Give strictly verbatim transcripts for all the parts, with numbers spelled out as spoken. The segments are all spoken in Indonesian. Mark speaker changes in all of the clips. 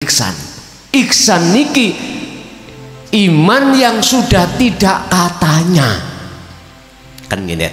Speaker 1: ihsan. Ihsan niki iman yang sudah tidak katanya. Kan gini,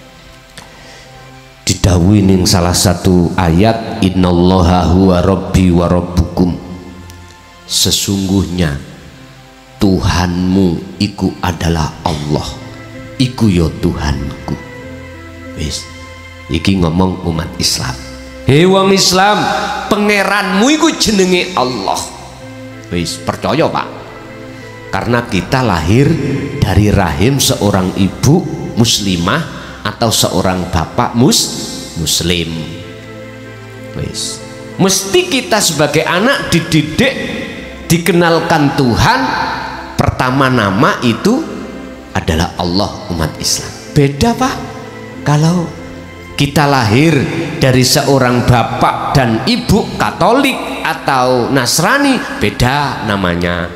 Speaker 1: didhawuhi ning salah satu ayat, innallaha huwa rabbi wa rabbukum, sesungguhnya Tuhanmu iku adalah Allah, iku yo Tuhanku. Wis iki ngomong umat Islam. Hei wong Islam, pangeranmu iku jenenge Allah. Wis percaya Pak, karena kita lahir dari rahim seorang ibu muslimah atau seorang bapak mus muslim. Wis mesti kita sebagai anak dididik, dikenalkan Tuhan. Pertama nama itu adalah Allah, umat Islam. Beda Pak kalau kita lahir dari seorang bapak dan ibu Katolik atau Nasrani, beda namanya.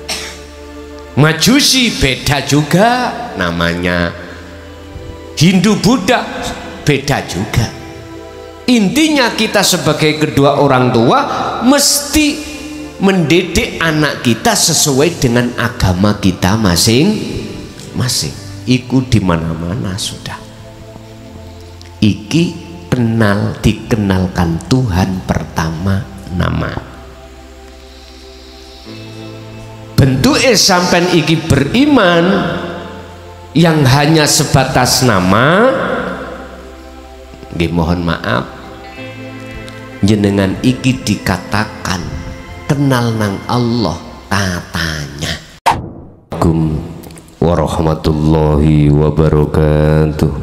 Speaker 1: Majusi beda juga namanya. Hindu Buddha beda juga. Intinya kita sebagai kedua orang tua mesti mendidik anak kita sesuai dengan agama kita masing-masing. Iku di mana-mana sudah. Iki kenal, dikenalkan Tuhan pertama nama. Bentuknya sampai iki beriman yang hanya sebatas nama. Nggih mohon maaf, jenengan iki dikatakan kenal nang Allah katanya. Assalamualaikum warahmatullahi wabarakatuh.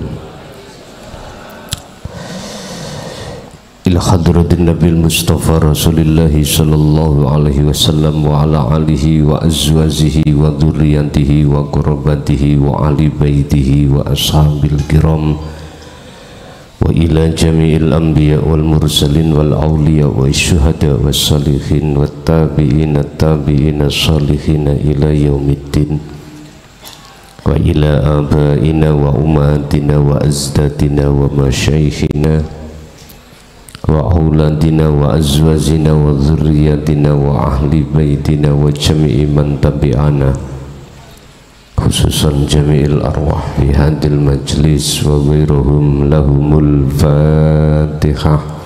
Speaker 1: Ila hadratin Nabil Mustafa Rasulillahi sallallahu alaihi wasallam wa ala alihi wa azwajihi wa dzurriyyatihi wa qurabatihi wa ali baitihi wa ashabil kiram wa ila jami'il anbiya wal mursalin wal awliya wa syuhada was salihin wat tabi'in tabi'in salihin ila yaumiddin wa ila abaina wa ummatina wa azdatina wa masyayikhina wa auladina wa azwajina wa dzurriyyatina wa ahli baitina wa jami'i man tabi'ana, khususan jami'il arwah fi hadil majlis wa ghairuhum lahumul fatihah.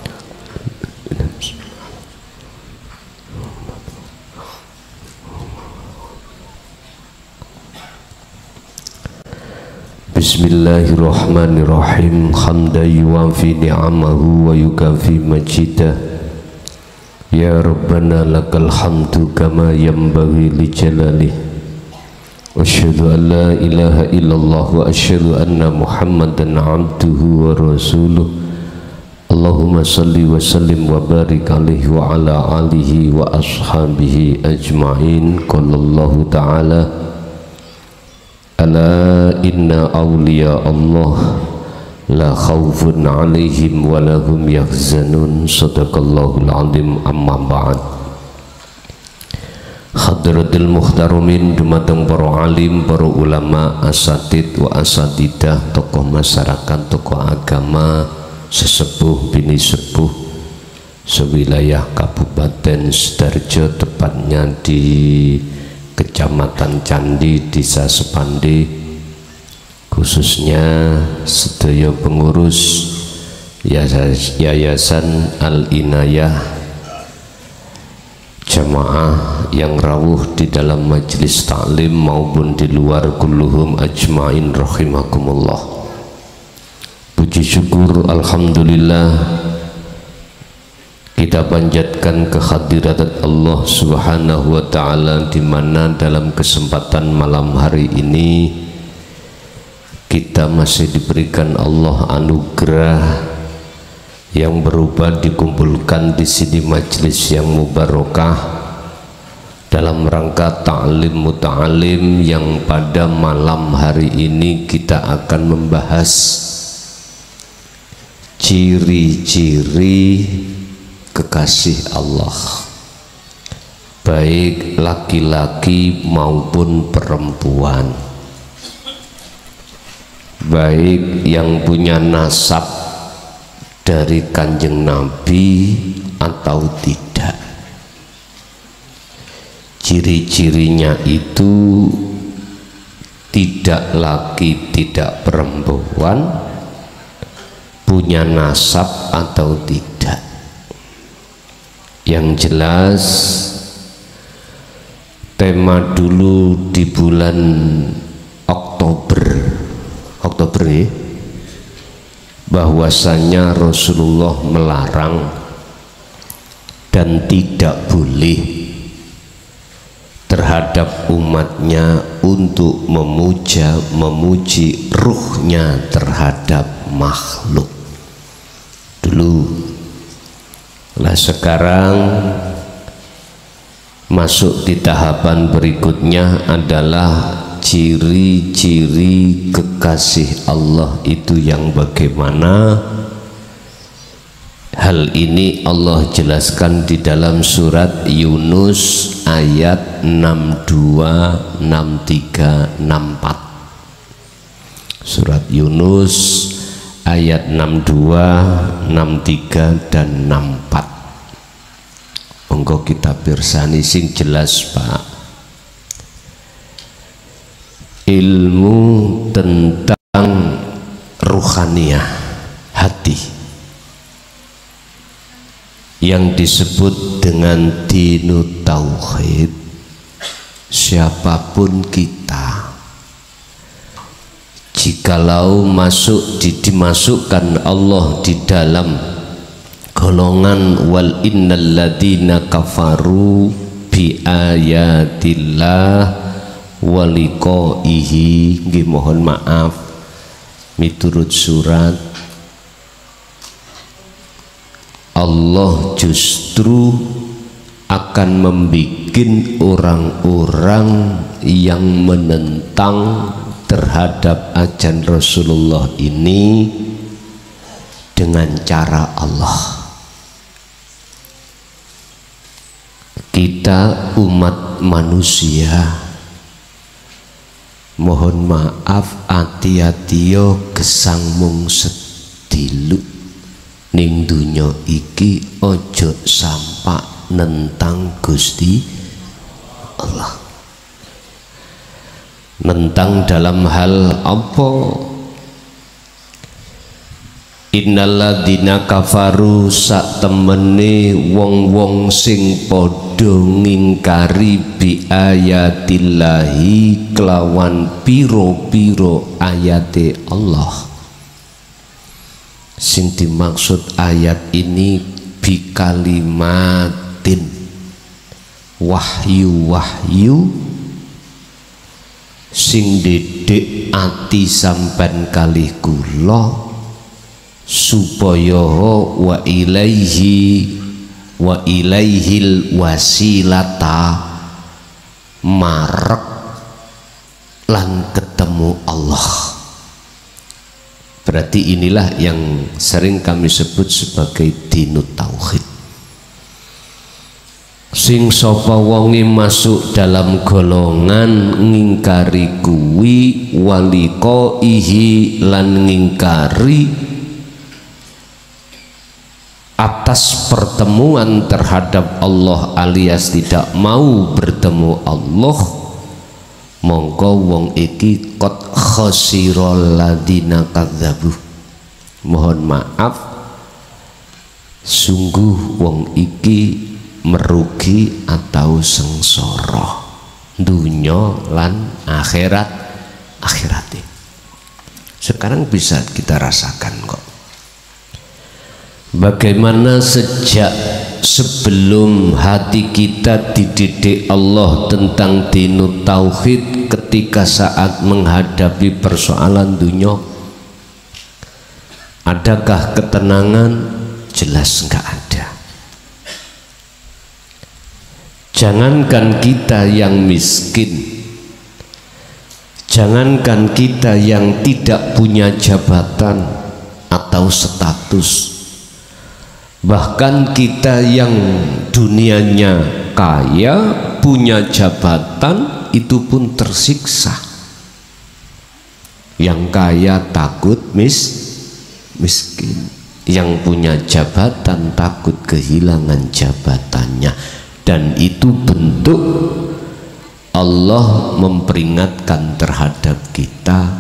Speaker 1: Bismillahirrahmanirrahim. Hamdan yuwafi ni'amahu wa yukafi majidah. Ya Rabbana lakal hamdu kama yanbaghi li jalalih. Asyhadu an la ilaha illallah wa asyhadu anna Muhammadan abduhu wa rasuluh. Allahumma salli wa sallim wa barik alaihi wa ala alihi wa ashabihi ajma'in. Qala Allah ta'ala, ala inna awliya Allah la khawfun alaihim wa lahum yahzanun. Sadaqallahul azim. Amma ba'd. Hadratil muhtarumin, dumateng para alim, para ulama, asatid wa asatidah, tokoh masyarakat, tokoh agama, sesepuh bini sepuh sewilayah Kabupaten Sidoarjo, tepatnya di Kecamatan Candi, Desa Sepande, khususnya sedaya pengurus Yayasan Al-Inayah, jamaah yang rawuh di dalam majelis taklim maupun di luar, kulluhum ajmain rahimakumullah. Puji syukur alhamdulillah kita panjatkan kehadirat Allah Subhanahu wa ta'ala, di mana dalam kesempatan malam hari ini kita masih diberikan Allah anugerah yang berupa dikumpulkan di sini majelis yang mubarakah dalam rangka ta'lim muta'alim, yang pada malam hari ini kita akan membahas ciri-ciri kekasih Allah, baik laki-laki maupun perempuan, baik yang punya nasab dari Kanjeng Nabi atau tidak. ciri-cirinya itu tidak laki tidak perempuan, punya nasab atau tidak. Yang jelas tema dulu di bulan Oktober Oktober ya, bahwasanya Rasulullah melarang dan tidak boleh terhadap umatnya untuk memuja memuji ruhnya terhadap makhluk dulu. Lah sekarang masuk di tahapan berikutnya adalah ciri-ciri kekasih Allah itu yang bagaimana. Hal ini Allah jelaskan di dalam surat Yunus ayat enam puluh dua, enam puluh tiga, enam puluh empat. Surat Yunus ayat enam puluh dua, enam puluh tiga dan enam puluh empat. Monggo kita pirsani sing jelas, Pak. Ilmu tentang ruhaniyah hati yang disebut dengan dinut tauhid, siapapun kita, jikalau masuk di, dimasukkan Allah di dalam golongan wal innal ladina kafaru bi ayatillah waliqaihi, nggih mohon maaf miturut surat, Allah justru akan membikin orang-orang yang menentang terhadap ajaran Rasulullah ini dengan cara Allah. Kita umat manusia, mohon maaf hati-hatiyo gesang mung sedilu ning dunya iki, ojo sampak nentang Gusti Allah. Nentang dalam hal apa? Innalladzina kafaru, sak temene wong-wong sing padha ngingkari bi ayatillahi kelawan piro-piro ayate Allah. Sing dimaksud ayat ini bi kalimatin, wahyu-wahyu sing dedek ati sampean kalih kula supaya wa ilaihi wa ilaihil wasilata, marek lan ketemu Allah. Berarti inilah yang sering kami sebut sebagai dinut tauhid. Sing sapa wonge masuk dalam golongan ngingkari kuwi waliqaihi lan ngingkari atas pertemuan terhadap Allah alias tidak mau bertemu Allah, mongko wong iki qad khasiral ladina kadzabu, mohon maaf sungguh wong iki merugi atau sengsara dunya lan akhirat akhirate. Sekarang bisa kita rasakan kok bagaimana sejak sebelum hati kita dididik Allah tentang dinut tauhid, ketika saat menghadapi persoalan dunia, adakah ketenangan? Jelas enggak ada. Jangankan kita yang miskin, jangankan kita yang tidak punya jabatan atau status, bahkan kita yang dunianya kaya, punya jabatan, itu pun tersiksa. Yang kaya takut mis miskin, yang punya jabatan takut kehilangan jabatannya. Dan itu bentuk Allah memperingatkan terhadap kita,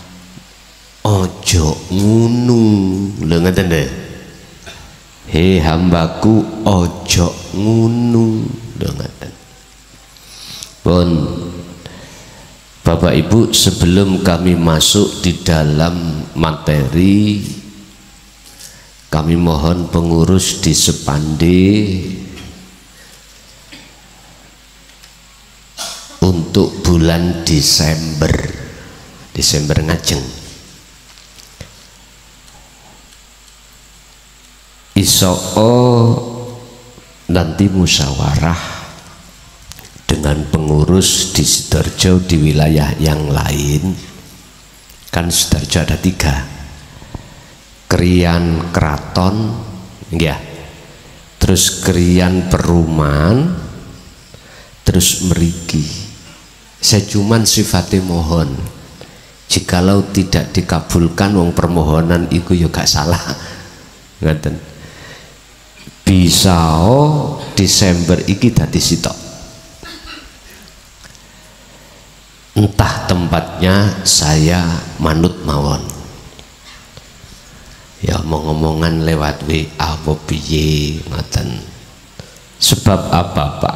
Speaker 1: ojo ngunu, lho ngeten deh. Hei hambaku, ojo ngunu, lho ngeten. Pun Bapak Ibu, sebelum kami masuk di dalam materi, kami mohon pengurus di Sepande untuk bulan Desember, Desember ngajeng, isoko nanti musyawarah dengan pengurus di Sidoarjo, di wilayah yang lain. Kan Sidoarjo ada tiga, Krian Keraton, ya, terus Krian Perumahan, terus Meriki. Saya cuman sifatnya mohon, jikalau tidak dikabulkan wong permohonan iku ya gak salah, ngaten. Bisa oh Desember iki dadi sitok. Entah tempatnya, saya manut mawon. Ya mau ngomongan lewat W A apa piye ngoten. Sebab apa, Pak?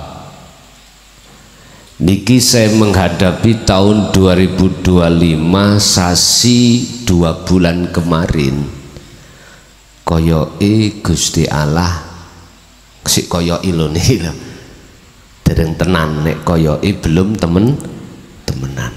Speaker 1: Niki saya menghadapi tahun dua ribu dua puluh lima, sasi dua bulan kemarin. Koyoke Gusti Allah si koyoke lho niki lho. Dereng tenan nek koyoke belum temen temenan.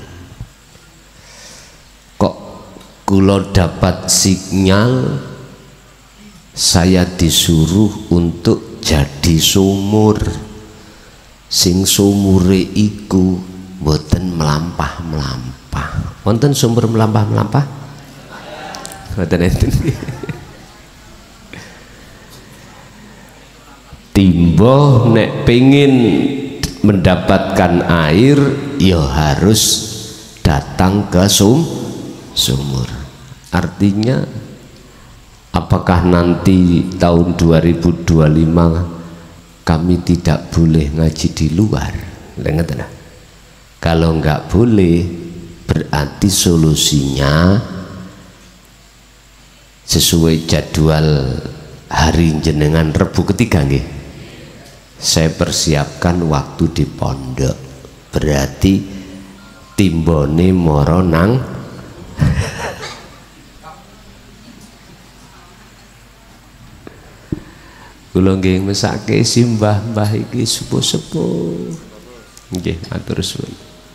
Speaker 1: Kok kula dapat sinyal saya disuruh untuk jadi sumur, sing sumure iku mboten melampah-melampah. Wonten sumur melampah-melampah? Mboten enten. Timbo nek pengin mendapatkan air ya harus datang ke sum sumur. Artinya apakah nanti tahun dua ribu dua puluh lima kami tidak boleh ngaji di luar? Dengar. Kalau nggak boleh, berarti solusinya sesuai jadwal hari jenengan Rebu ketiga nggih. Saya persiapkan waktu di pondok, berarti timbone moro nang kula nggih mesake simbah-mbah iki sepuh-sepuh. Nggih, matur suwun.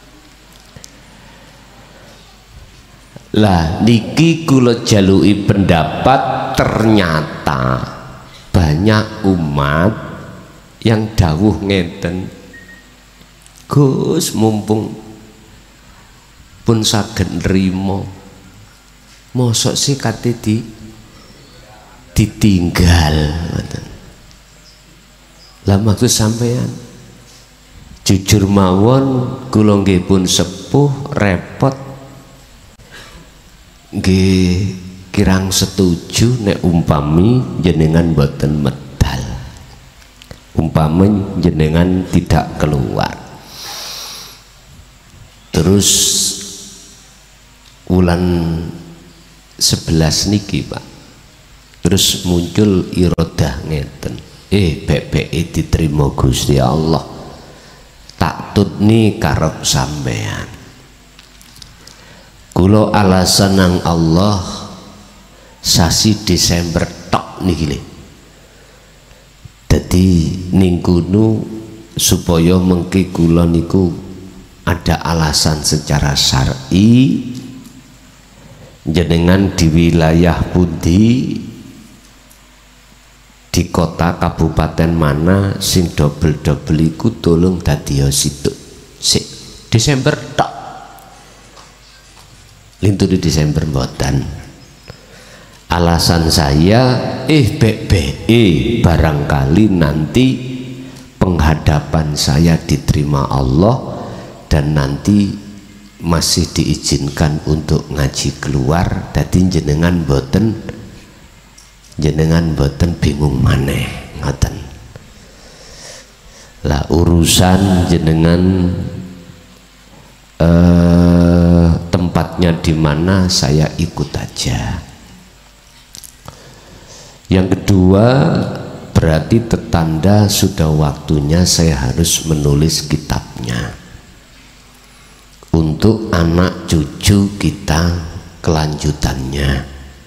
Speaker 1: Lah niki kula jaluki pendapat, ternyata banyak umat yang dawuh ngeten, Gus mumpung pun saged nrimo, mosok sih kate di ditinggal ngoten. Lah maksud sampean jujur mawon, kula nggih pun sepuh repot nggih kirang setuju nek umpami jenengan boten medal, umpami jenengan tidak keluar. Terus bulan sebelas niki Pak, terus muncul irodah ngeten, eh bebeke diterima Gusti Allah, tak tutni karep sampean. Kulo alasan nang Allah sasi Desember tok niki le. Dadi ning kono supaya mengki kula niku ada alasan secara syar'i, jenengan di wilayah pundi, di kota kabupaten mana sing dobel-dobel iku tolong dadi situ sik Desember tok. Lintu di Desember mboten. Alasan saya eh bebe eh barangkali nanti penghadapan saya diterima Allah dan nanti masih diizinkan untuk ngaji keluar, dadi jenengan boten jenengan boten bingung maneh ngoten. Lah urusan jenengan eh, tempatnya di mana saya ikut aja. Yang kedua, berarti tertanda sudah waktunya saya harus menulis kitabnya untuk anak cucu kita kelanjutannya.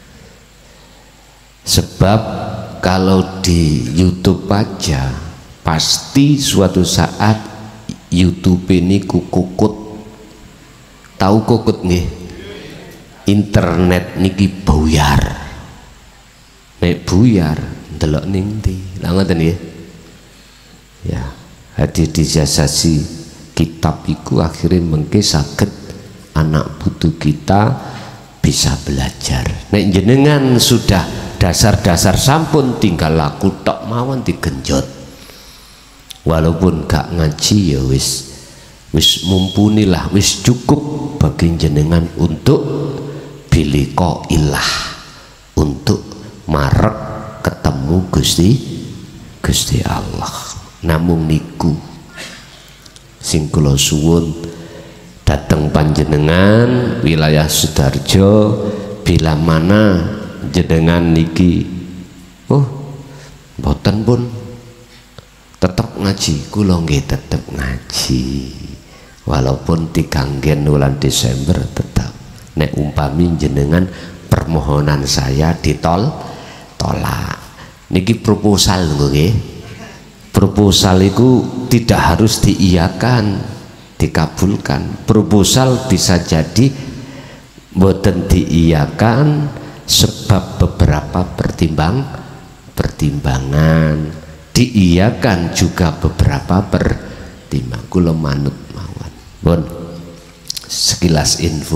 Speaker 1: Sebab kalau di YouTube aja pasti suatu saat YouTube ini kukukut. Tahu kukut nih? Internet niki buyar. Nek buyar delok ning ndi? Lah ngoten nggih. Ya, hadi dijasasi kitab iku akhirnya mengke saged anak putu kita bisa belajar. Nek jenengan sudah dasar-dasar sampun tinggal laku tok mawon digenjot. Walaupun gak ngaji ya wis wis mumpunilah, wis cukup bagi jenengan untuk biliko ilah, untuk marek ketemu Gusti Gusti Allah. Namung niku sing kula suwun dateng panjenengan wilayah Sudarjo, bila mana jenengan niki oh mboten pun tetap ngaji, kula nggih tetep ngaji walaupun tiganggen bulan Desember tetap. Nek umpami jenengan permohonan saya ditol tolak niki proposal nggih. Proposal itu tidak harus diiyakan, dikabulkan. Proposal bisa jadi boten diiyakan sebab beberapa pertimbang pertimbangan, diiyakan juga beberapa pertimbang. Kula manut mawon. Bon, sekilas info.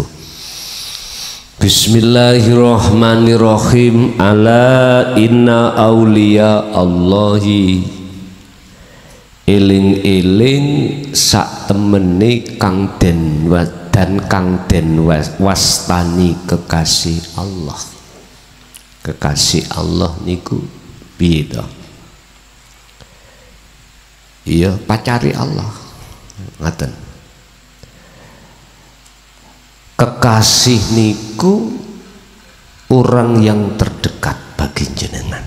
Speaker 1: Bismillahirrahmanirrahim. Ala inna auliya Allahi, eling-eling sak temene kang den dan kang den wastani kekasih Allah. Kekasih Allah niku piye to? Iya, pacari Allah. Ngaten. Kekasih niku orang yang terdekat bagi jenengan,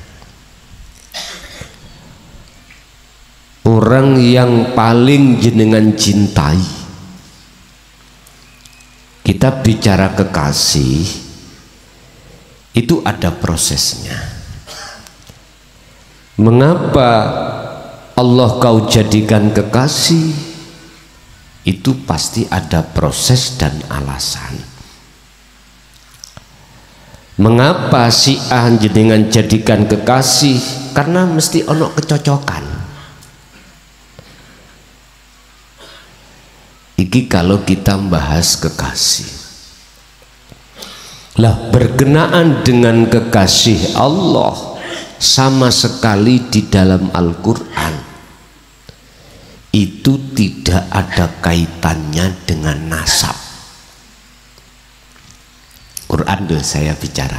Speaker 1: orang yang paling jenengan cintai. Kita bicara kekasih itu ada prosesnya. Mengapa Allah kau jadikan kekasih? Itu pasti ada proses dan alasan. Mengapa si A jenengan jadikan kekasih? Karena mesti ono kecocokan. Iki kalau kita membahas kekasih. Lah berkenaan dengan kekasih Allah, sama sekali di dalam Al-Quran itu tidak ada kaitannya dengan nasab. Quran dulu saya bicara.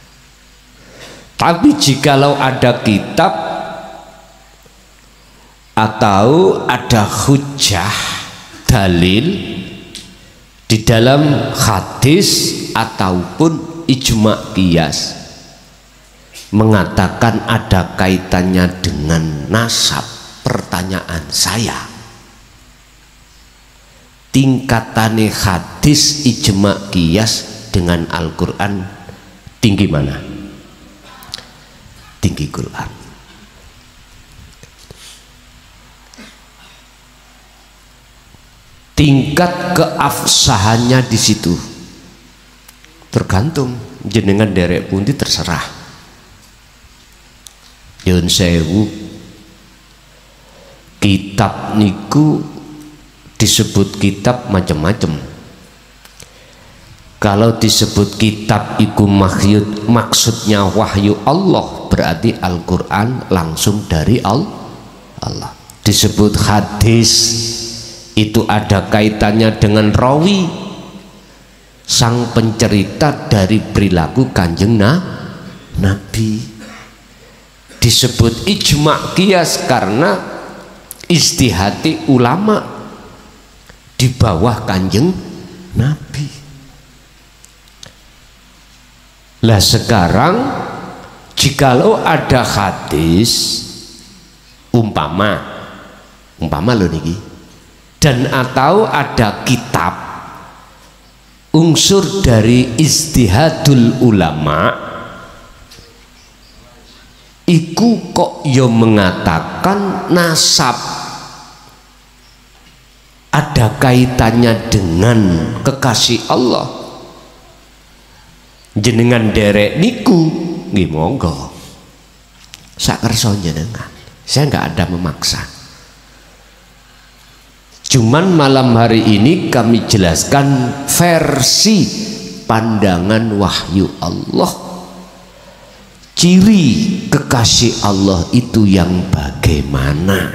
Speaker 1: Tapi jikalau ada kitab atau ada hujah dalil di dalam hadis ataupun ijma' qiyas mengatakan ada kaitannya dengan nasab, pertanyaan saya, tingkatane hadis ijma' qiyas dengan Al-Quran tinggi mana? Tinggi Quran. Tingkat keafsahannya di situ tergantung jenengan derek pundi terserah. Yun sewu kitab niku disebut kitab macam-macam. Kalau disebut kitab iku mahyud, maksudnya wahyu Allah, berarti Al-Quran langsung dari Allah. Disebut hadis itu ada kaitannya dengan rawi, sang pencerita dari perilaku kanjeng Nabi. Disebut ijma' qiyas karena istihati ulama. di bawah Kanjeng Nabi. Lah sekarang jikalau ada hadis umpama umpama lo niki, dan atau ada kitab unsur dari ijtihadul ulama iku kok yo mengatakan nasab ada kaitannya dengan kekasih Allah, jenengan derek niku nggih monggo sak kersa jenengan, saya nggak ada memaksa. Cuman malam hari ini kami jelaskan versi pandangan wahyu Allah, ciri kekasih Allah itu yang bagaimana,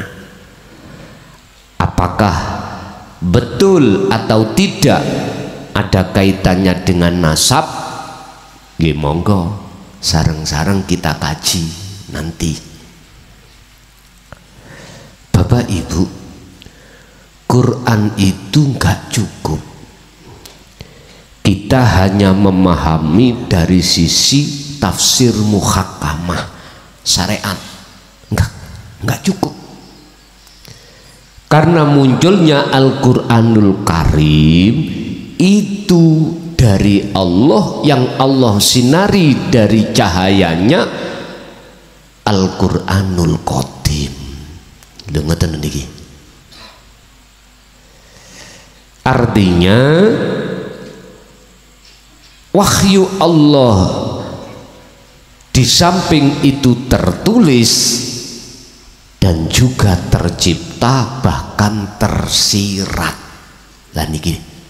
Speaker 1: apakah betul atau tidak ada kaitannya dengan nasab. Nggih monggo sareng-sareng kita kaji nanti. Bapak Ibu, Quran itu nggak cukup kita hanya memahami dari sisi tafsir muhakkamah syariat, nggak nggak cukup, karena munculnya Al-Quranul Karim itu dari Allah, yang Allah sinari dari cahayanya Al-Quranul Qadim. Lho ngoten niki. Artinya wahyu Allah di samping itu tertulis dan juga tercipta bahkan tersirat. Lah niki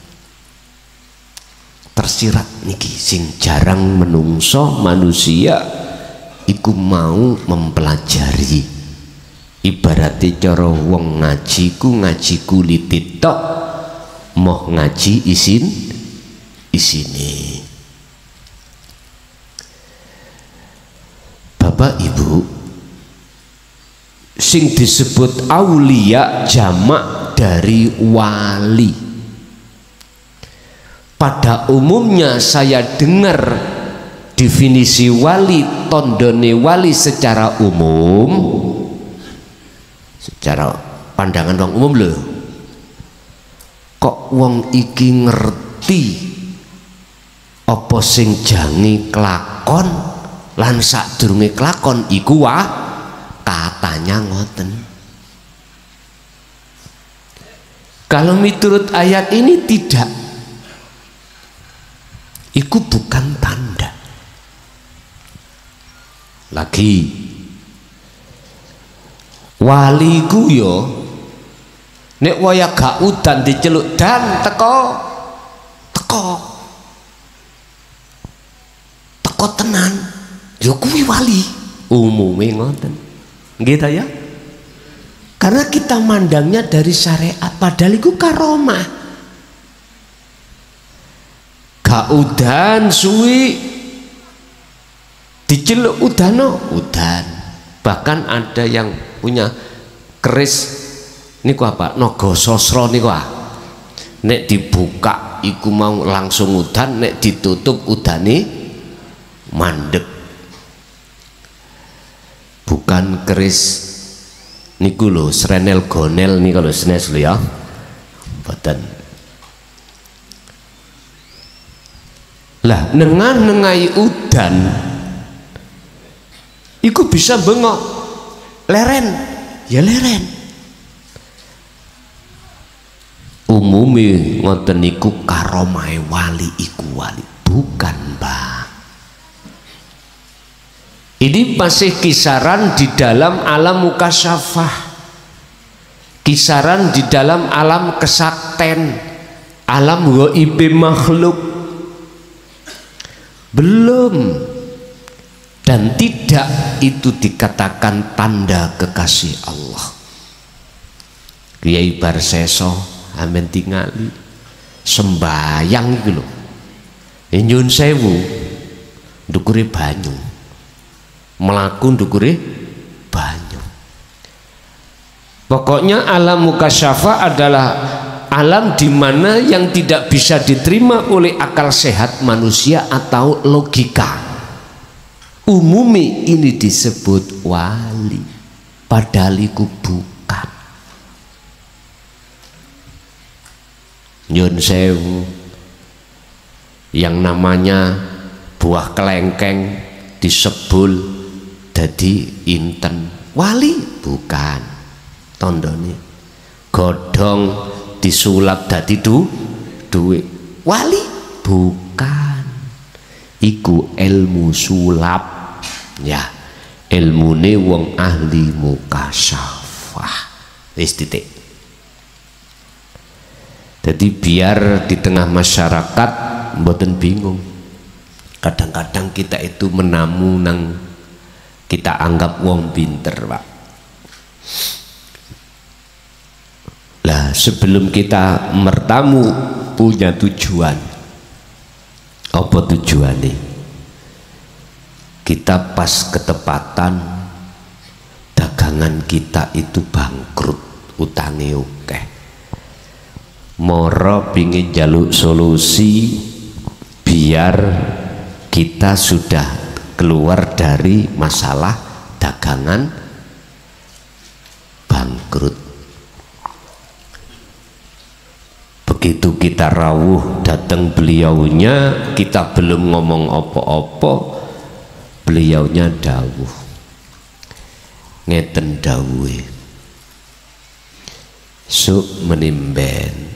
Speaker 1: tersirat niki sing jarang menungso manusia iku mau mempelajari. Ibaratnya cara wong ngaji ku ngaji kulit tok, moh ngaji isin isine. Bapak Ibu, sing disebut aulia jamak dari wali. Pada umumnya saya dengar definisi wali, tondone wali secara umum, secara pandangan wong umum lho, kok wong iki ngerti apa sing jange kelakon lan sadurunge kelakon iku wah, katanya ngoten. Kalau miturut ayat ini tidak, iku bukan tanda. Lagi wali ku yo nek waya gak udan diceluk dan teko teko teko tenan yo kuwi wali umume ngoten nggih ta ya, karena kita mandangnya dari syariat, padahal iku karomah. Gak udan suwi diceluk udano udan, bahkan ada yang punya keris niku apa naga sasra niku ah, nek dibuka iku mau langsung udan, nek ditutup udane mandek. Bukan keris niku lho srenel gonel nih kalau senes lho ya, boten. Lah nengan nengai udan iku bisa bengok leren ya leren. Umumi ngoten niku karomai wali iku wali, bukan Mbak. Ini masih kisaran di dalam alam mukasyafah, kisaran di dalam alam kesakten, alam ghaib makhluk, belum. Dan tidak itu dikatakan tanda kekasih Allah. Kiai Barseso amen tingali sembayang iku lho, nyun sewu ndukure banyu, melaku ndukure banyu. Pokoknya alam mukasyafa adalah alam di mana yang tidak bisa diterima oleh akal sehat manusia atau logika. Umumi ini disebut wali, padahal itu bukan. Nyun sewu, yang namanya buah kelengkeng disebul dadi inten, wali bukan. Tondone godhong disulap dadi du duit, wali bukan. Iku ilmu sulap ya, ilmune wong ahli mukasyafah. Wis titik. Jadi biar di tengah masyarakat mboten bingung. Kadang-kadang kita itu menamu nang kita anggap wong pinter, Pak. Lah sebelum kita mertamu punya tujuan. Apa tujuannya? Kita pas ketepatan dagangan kita itu bangkrut, utange akeh. Moro pingin jaluk solusi biar kita sudah keluar dari masalah dagangan bangkrut. Begitu kita rawuh datang beliaunya, kita belum ngomong apa-apa, beliaunya dawuh ngeten dawuhe, suk menimben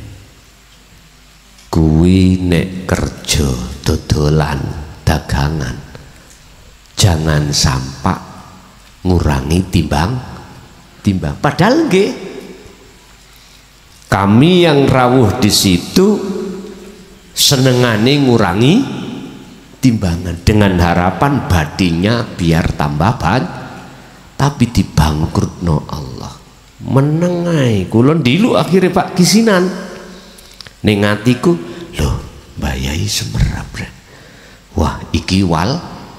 Speaker 1: kuwi nek kerja dodolan dagangan jangan sampak ngurangi timbang timbang. Padahal nggih kami yang rawuh di situ senengane ngurangi timbangan dengan harapan badinya biar tambah banyak, tapi dibangkrutno Allah. Menengai kulon dilu akhirnya Pak kisinan ning atiku, loh bayai semerap. Wah iki wal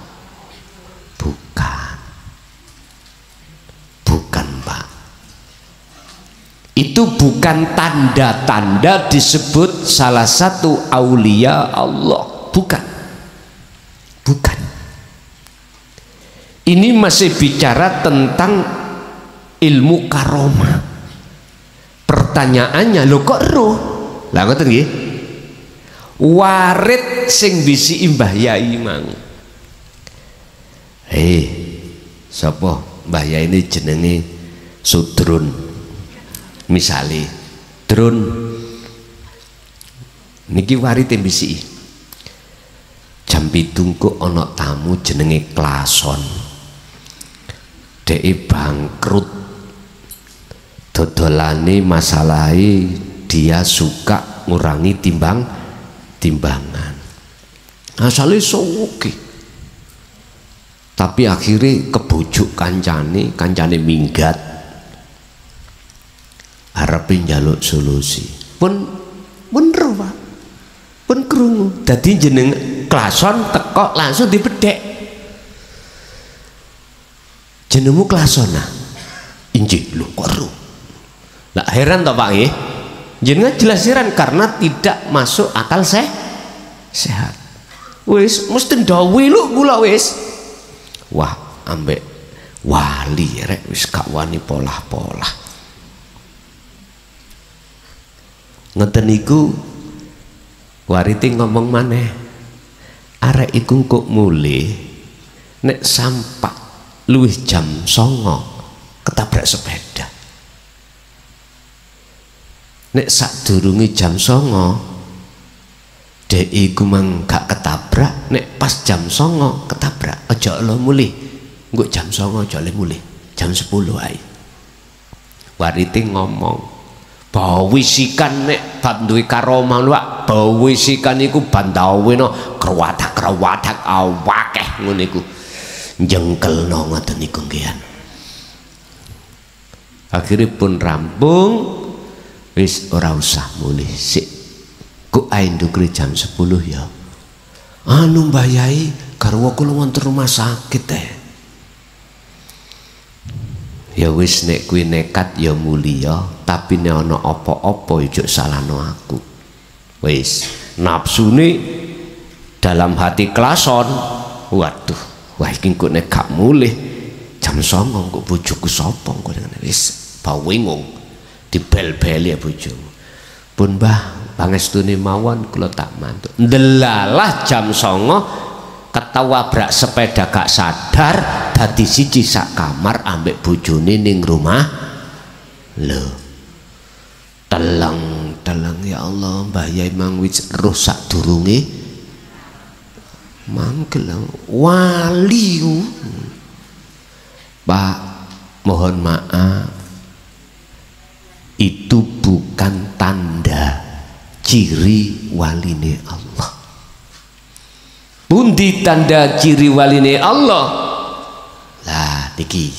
Speaker 1: bukan bukan Pak, itu bukan tanda-tanda disebut salah satu aulia Allah, bukan bukan. Ini masih bicara tentang ilmu karomah. Pertanyaannya, lo kok roh? Lah ngoten nggih. Warid sing bisi Mbah Yai mang. Hei, sapa Mbah Yai ini jenenge Sudrun. Misale, Drun niki warite bisi. Jam pitung kok ana tamu jenenge Klason. Dek bangkrut. Dodolane masalahe dia suka ngurangi timbang timbangan. Asale sowoke. Tapi akhirnya kebujuk kancane, kancane minggat. Harapin njaluk solusi. Pun bener Pak. Pun krungu. Dadi jeneng Klason teko langsung dibedhek. Jenengmu Klason nah. Injih lho kok ru. Lah heran toh Pak nggih. Jenengan jelas heran karena tidak masuk akal seh sehat. Wis mesti ndawuhi lho kula wis. Wah, ambek wali rek wis gak wani polah-polah. Ngeten niku warite ngomong maneh. Arek iku kok mule nek sampak luwih jam songo ketabrak sepeda. Nek sadurunge jam songo dek iku mang gak ketabrak, nek pas jam songo ketabrak. Aja lo mulih nggo jam songo aja le mulih jam sepuluh ae. Warite ngomong bahwa wisikan nek bab duwe karomah Pak, bahwa wisikan iku bandaweno kerwatak-kerwatak awakeh ngono iku njengkelno ngoten niku nggih. Akhirnya pun rampung. Wis ora usah mulih sik. Kok ae ndukre jam sepuluh ya. Anu Mbah Yai garwa kula wonten rumah sakit teh. Ya wis nek kuwi nekat ya mulia, tapi nek ana apa-apa ojo salahno aku. Wis nafsune dalam hati klason. Waduh, wah iki kok nek gak mulih jam songo kok bojoku sapa kok wis bawingung dibel-beli ya bojomu. Pun Mbah pangestune mawon kula tak mantuk. Ndelalah jam songo ketawabrak sepeda gak sadar dadi siji sak kamar ambek bojone ning rumah. Lho. Teleng teleng ya Allah Mbah Yai mang wis roh sak durunge mangkel wali. Pak mohon maaf, itu bukan tanda ciri waline Allah. Pundi tanda ciri waline Allah? Lah niki.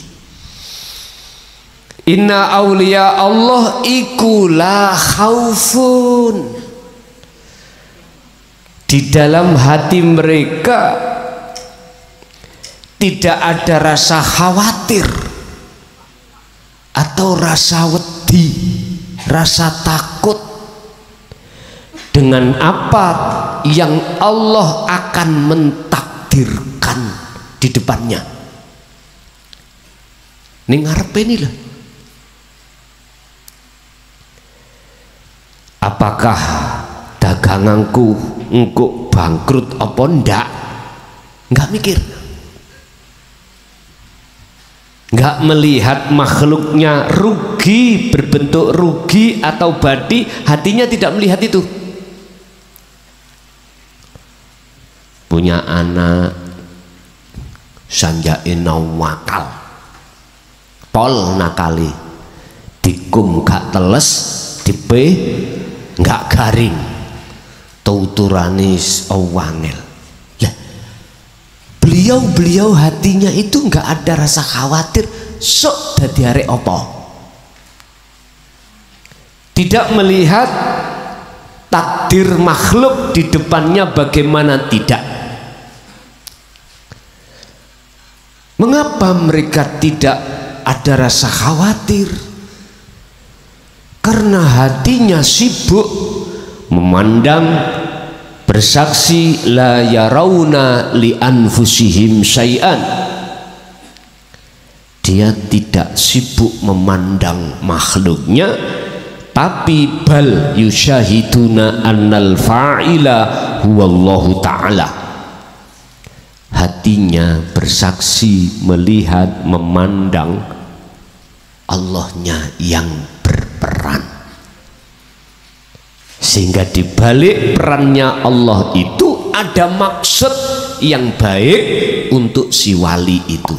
Speaker 1: Inna auliya Allah iku la khaufun. Di dalam hati mereka tidak ada rasa khawatir atau rasa wedi, rasa takut dengan apa yang Allah akan mentakdirkan di depannya. Ning ngarepe ini lah. Apakah daganganku engko bangkrut apa ndak? Enggak mikir. Enggak melihat makhluknya rugi, berbentuk rugi atau badi, hatinya tidak melihat itu. Punya anak sanjae nawakal pol nakali dikum gak teles dipe gak garing tuturanis awangel. Lah beliau-beliau hatinya itu gak ada rasa khawatir sok dadi arek apa, tidak melihat takdir makhluk di depannya bagaimana, tidak. Mengapa mereka tidak ada rasa khawatir? Karena hatinya sibuk memandang, bersaksi la yarawna li anfusihim syai'an. Dia tidak sibuk memandang makhluknya, tapi bal yusyahiduna annal fa'ila huwallahu ta'ala. Hatinya bersaksi, melihat, memandang Allahnya yang berperan, sehingga di balik perannya Allah itu ada maksud yang baik untuk si wali itu.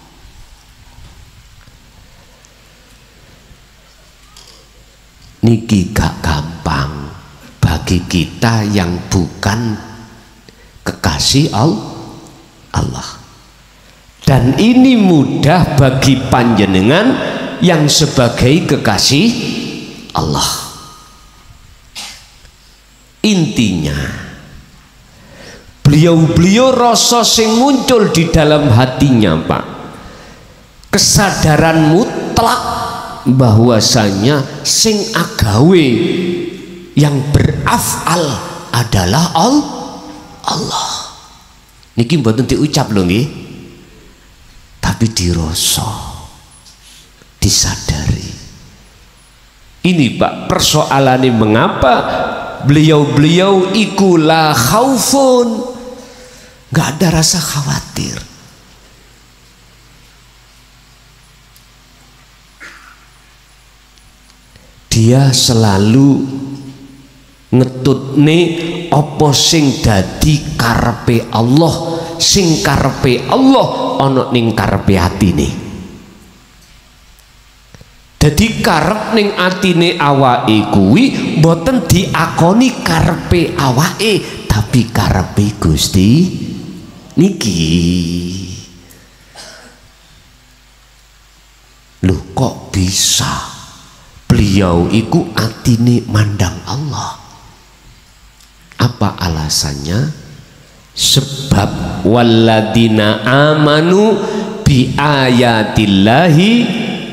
Speaker 1: Niki gak gampang bagi kita yang bukan kekasih Allah. Allah. Dan ini mudah bagi panjenengan yang sebagai kekasih Allah. Intinya beliau-beliau rasa sing muncul di dalam hatinya, Pak, kesadaran mutlak bahwasanya sing agawe yang berafal adalah Allah. Niki mboten diucap lho nggih, tapi dirasa, disadari. Ini Pak persoalannya, mengapa beliau-beliau iku la khaufun, nggak ada rasa khawatir. Dia selalu ngetutne apa sing dadi karepe Allah, sing karepe Allah ana ning karepe atine. Dadi karep ning atine awake kuwi mboten diakoni karepe awake, tapi karepe Gusti niki. Lho kok bisa beliau iku atine mandang Allah? Apa alasannya? Sebab waladina amanu bi ayatillahi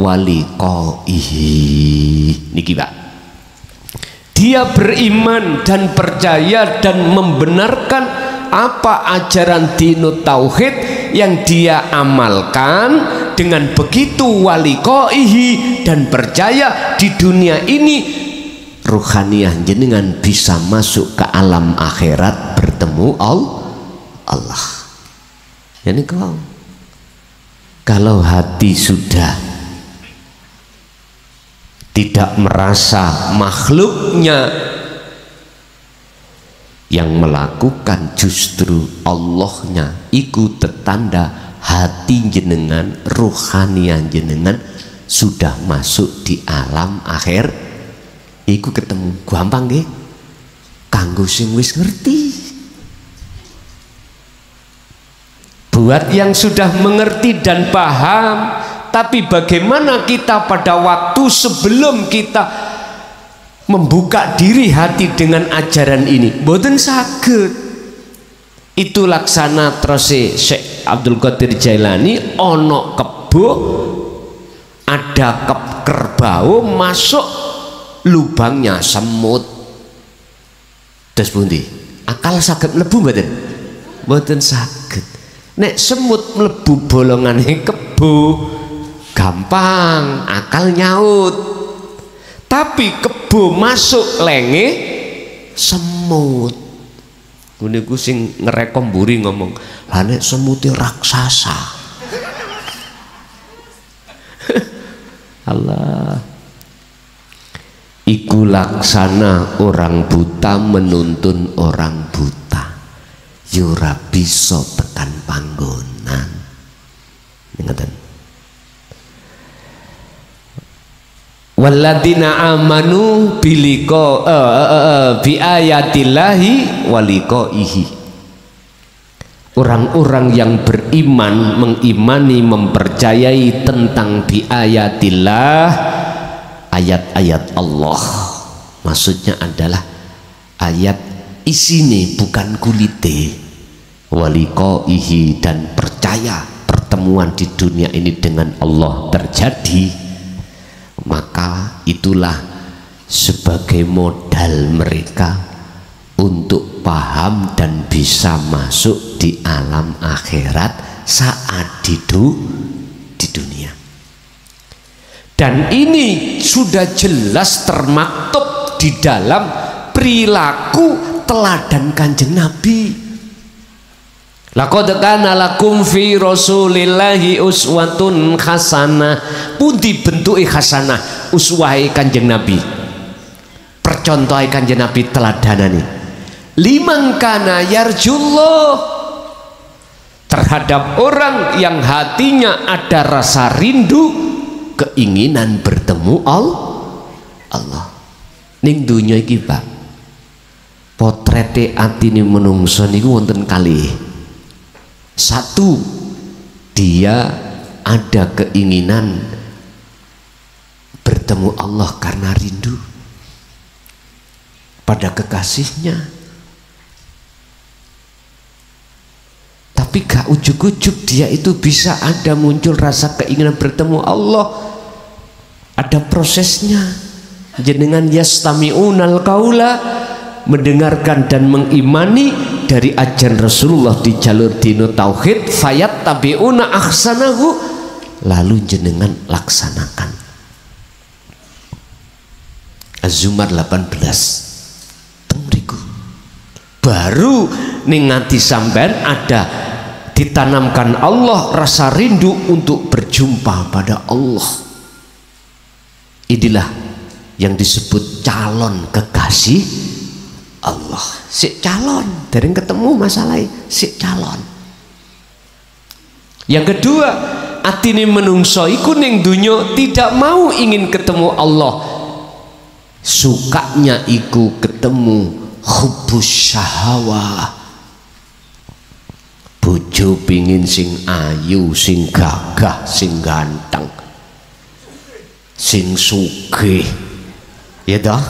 Speaker 1: waliqaihi. Niki Pak, dia beriman dan percaya dan membenarkan apa ajaran dinut tauhid yang dia amalkan. Dengan begitu waliqaihi, dan percaya di dunia ini ruhaniyah jenengan bisa masuk ke alam akhirat bertemu Allah. Ini kau kalau hati sudah tidak merasa makhluknya yang melakukan, justru Allahnya, iku tetanda hati jenengan, ruhanian jenengan sudah masuk di alam akhir. Iku ketemu gampang nggih kanggo sing wis ngerti. Buat yang sudah mengerti dan paham, tapi bagaimana kita pada waktu sebelum kita membuka diri hati dengan ajaran ini, boten saged. Itu laksana terus Syekh Abdul Qadir Jailani, ono kebo ada ke kerbau masuk lubangnya semut. Terus pundi? Akal saged mlebu mboten? Mboten saged. Nek semut mlebu bolongane kebo gampang, akal nyaut. Tapi kebo masuk lenge semut. Ngene ku sing ngerekom mburi ngomong, "Lah nek semute raksasa." Allah. Iku laksana orang buta menuntun orang buta. Yura bisa tekan panggonan. Ngeten. Walladzina amanu biliko uh, uh, uh, bi ayatillahi waliqaihi. Orang-orang yang beriman, mengimani, mempercayai tentang bi ayatillah, ayat-ayat Allah. Maksudnya adalah ayat isine bukan kulite. Waliqaihi, dan percaya pertemuan di dunia ini dengan Allah terjadi. Maka itulah sebagai modal mereka untuk paham dan bisa masuk di alam akhirat saat di, du, di dunia. Dan ini sudah jelas termaktub di dalam perilaku teladan Kanjeng Nabi. Laqad kana lakum fi rasulillahi uswatun hasanah. Pundi bentuke hasanah uswahe Kanjeng Nabi, percontohe Kanjeng Nabi, teladanane liman kana yarjullah, terhadap orang yang hatinya ada rasa rindu, keinginan bertemu Allah. Ning dunya iki Pak, potrete atine menungso niku wonten kalih. Satu, dia ada keinginan bertemu Allah karena rindu pada kekasihnya. Tapi gak ujuk-ujuk dia itu bisa ada muncul rasa keinginan bertemu Allah. Ada prosesnya. Jenengan yastami'unal qaula, mendengarkan dan mengimani dari ajaran Rasulullah di jalur dino tauhid, fayat tabiuna ahsanahu, lalu jenengan laksanakan. Az-Zumar delapan belas tengriku baru ningati sampean ada ditanamkan Allah rasa rindu untuk berjumpa pada Allah. Inilah yang disebut calon kekasih Allah. Si calon, dereng ketemu masalahnya, si calon. Yang kedua, atine menungso iku ning dunya tidak mau ingin ketemu Allah. Sukanya iku ketemu hubbus syahawah. Bojo pingin sing ayu, sing gagah, sing ganteng, sing sugih. Ya toh?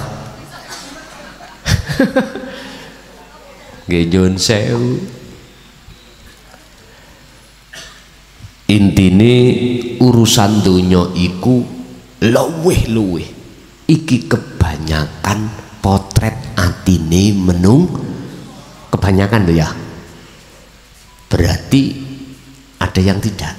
Speaker 1: Gejon sewu. Intine urusan dunya iku luwih-luwih iki kebanyakan potret atine menung kebanyakan lho ya, berarti ada yang tidak,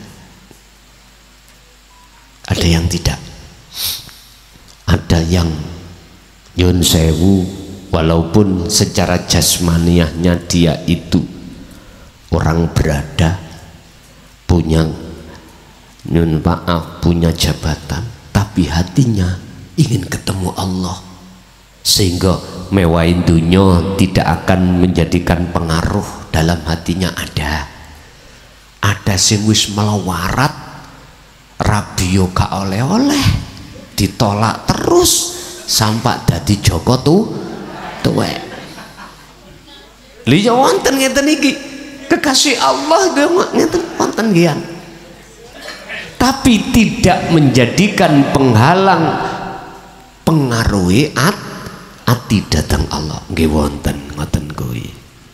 Speaker 1: ada yang tidak, ada yang yun sewu walaupun secara jasmaniahnya dia itu orang berada, punya nyun maaf punya jabatan, tapi hatinya ingin ketemu Allah, sehingga mewahin dunia tidak akan menjadikan pengaruh dalam hatinya. Ada ada sing wis melawarat rabio gak oleh-oleh ditolak terus sampai dadi Joko tuh tuwek. Liya wonten ngeten iki kekasih Allah ngeten wonten nggih, tapi tidak menjadikan penghalang pengaruhi at ati datang Allah nggih wonten ngoten kuwi.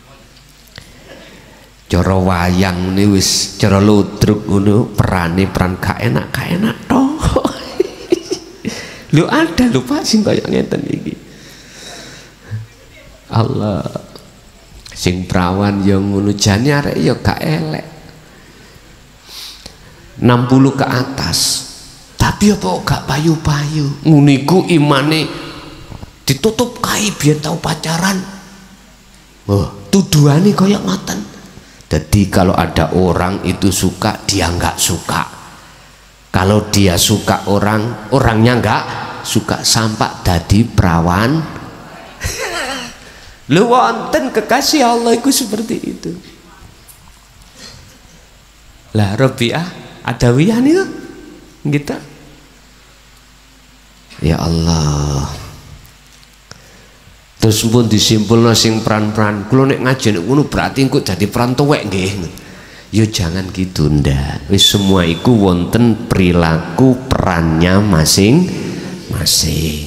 Speaker 1: Cara wayang ini wis cara ludruk ngono perane peran gak enak gak enak toh. Lu ada lho Pak sing kaya ngeten iki. Allah sing prawan ya ngono jane arek ya gak elek. enam puluh ke atas. Tapi apa gak payu-payu. Nguniku imane ditutup kae biar tahu pacaran. Oh, tuduhane kaya ngoten. Jadi kalau ada orang itu suka, dia nggak suka. Kalau dia suka orang, orangnya nggak suka, sampai dadi perawan. Lu wonten kekasih Allah itu seperti itu. Lah Rabi'ah Adawiyah nih gitu. Ya Allah. Terus pun disimpulno sing peran-peran kula nek ngaji nek ngono berarti engko dadi peran tuwek nggih. Ya jangan gitu ndak. Wis semua iku wonten perilaku perannya masing-masing.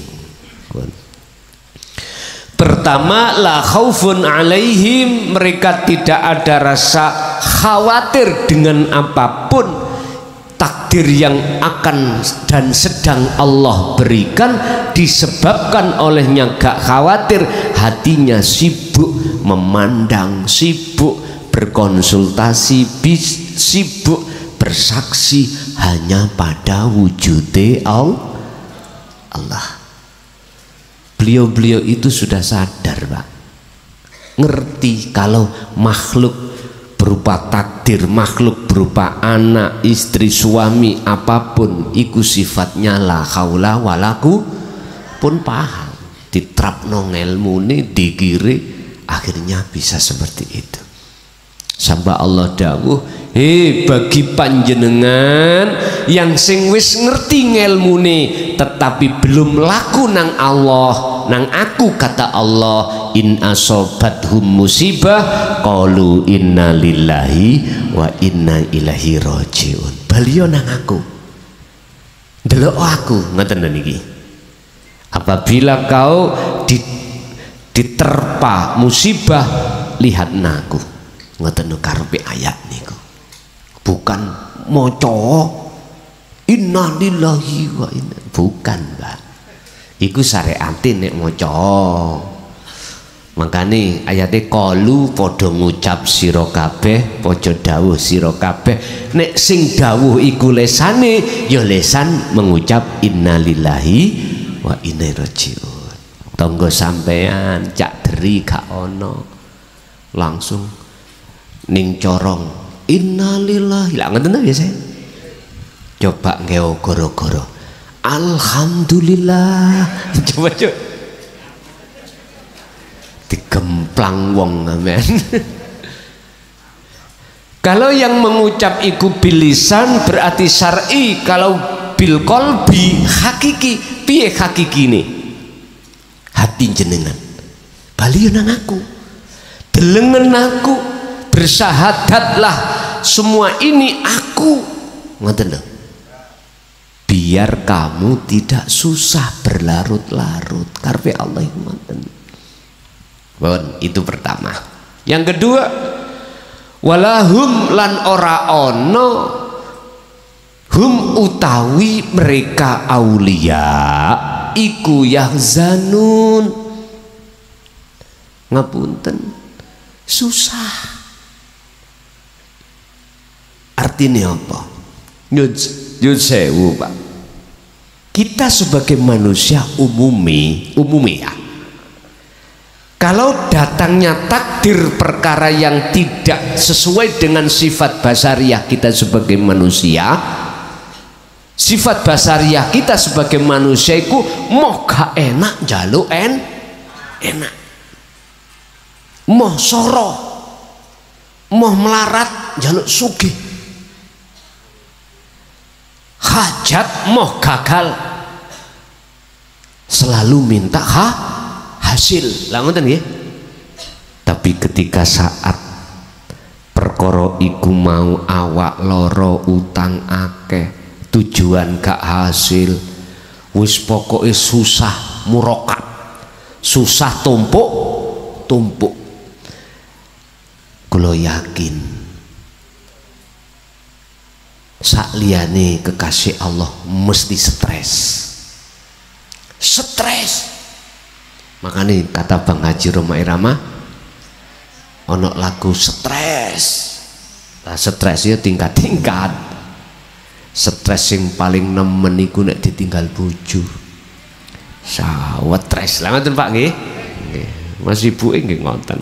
Speaker 1: Pertama, la khaufun alaihim, mereka tidak ada rasa khawatir dengan apapun takdir yang akan dan sedang Allah berikan, disebabkan olehnya gak khawatir, hatinya sibuk memandang, sibuk berkonsultasi, sibuk bersaksi hanya pada wujudnya Allah. Beliau-beliau itu sudah sadar Pak, ngerti kalau makhluk berupa takdir, makhluk berupa anak, istri, suami, apapun iku sifatnya la haula walaku pun paham, diterapno ngelmune dikiri akhirnya bisa seperti itu. Sampai Allah dawuh, hei bagi panjenengan yang sing wis ngerti ngelmune tetapi belum laku nang Allah, nang aku, kata Allah, in asobathum musibah qalu inna lillahi wa inna ilaihi rajiun. Beliau nang aku, delok aku ngoten niki. Apabila kau diterpa musibah, lihat naku. Ngoten karepe ayat niku. Bukan maca inna lillahi wa inna, bukan Mbak. Iku syariate nek maca. Makane ayate qalu padha ngucap sira kabeh, padha dawuh sira kabeh. Nek sing dawuh iku lesane ya lesan mengucap innalillahi wa inna ilaihi rajiun. Tonggo sampean cak deri gak ono, langsung ning corong innalillahi lah ngoten biasa. Coba ngeo goro-goro alhamdulillah. Coba coba digemplang wong amen. Kalau yang mengucap iku bilisan berarti syar'i, kalau bil qalbi hakiki. Piye hakiki ini? Hati jenengan bali nang aku, delengen aku, bersahadatlah semua ini aku, ngoten lho, biar kamu tidak susah berlarut-larut karena Allah ngoten. Bon, itu pertama. Yang kedua, walahum lan ora ono hum utawi mereka aulia iku yahzanun, ngapunten susah. Artinya apa? Nyun sewu Pak, kita sebagai manusia umumi umumi ya, kalau datangnya takdir perkara yang tidak sesuai dengan sifat basariah kita sebagai manusia, sifat basariah kita sebagai manusia itu moh gak enak jaluk en enak, moh soro, moh melarat jaluk sugih, hajat moh gagal selalu minta ha hasil lah ngoten nggih. Tapi ketika saat perkara iku mau awak loro utang akeh tujuan gak hasil, wis pokoke susah murokat, susah tumpuk tumpuk, kula yakin sakliyane kekasih Allah mesti stres stres. Makanya kata Bang Haji Roma Irama ono lagu stres. Nah, stres ya tingkat-tingkat. Stres yang paling nemen iku nek ditinggal bojo. Sawet stres. Lah ngoten Pak nggih. Nggih. Mas ibuke nggih ngoten.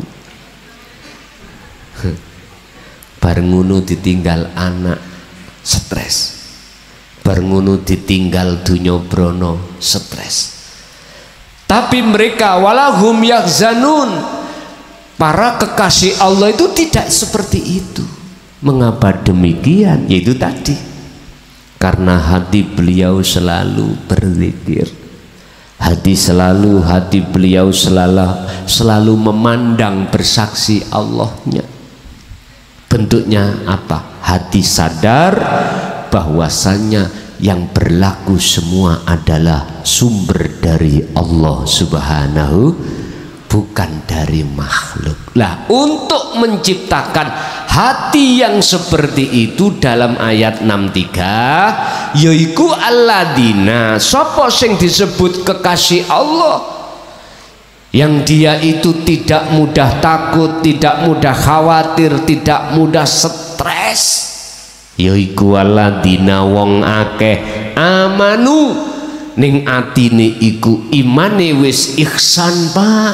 Speaker 1: Bareng ngono ditinggal anak stres. Bareng ngono ditinggal dunya brana stres. Tapi mereka walahum yahzanun, para kekasih Allah itu tidak seperti itu. Mengapa demikian? Yaitu tadi karena hati beliau selalu berzikir, hati selalu hati beliau selalu selalu memandang bersaksi Allahnya. Bentuknya apa? Hati sadar bahwasanya yang berlaku semua adalah sumber dari Allah Subhanahu, bukan dari makhluk. Lah untuk menciptakan hati yang seperti itu dalam ayat enam puluh tiga yaiku alladzina, sapa sing disebut kekasih Allah yang dia itu tidak mudah takut, tidak mudah khawatir, tidak mudah stres, yaiku alladzina wong akeh amanu ning atine iku imane wis ihsan Pak.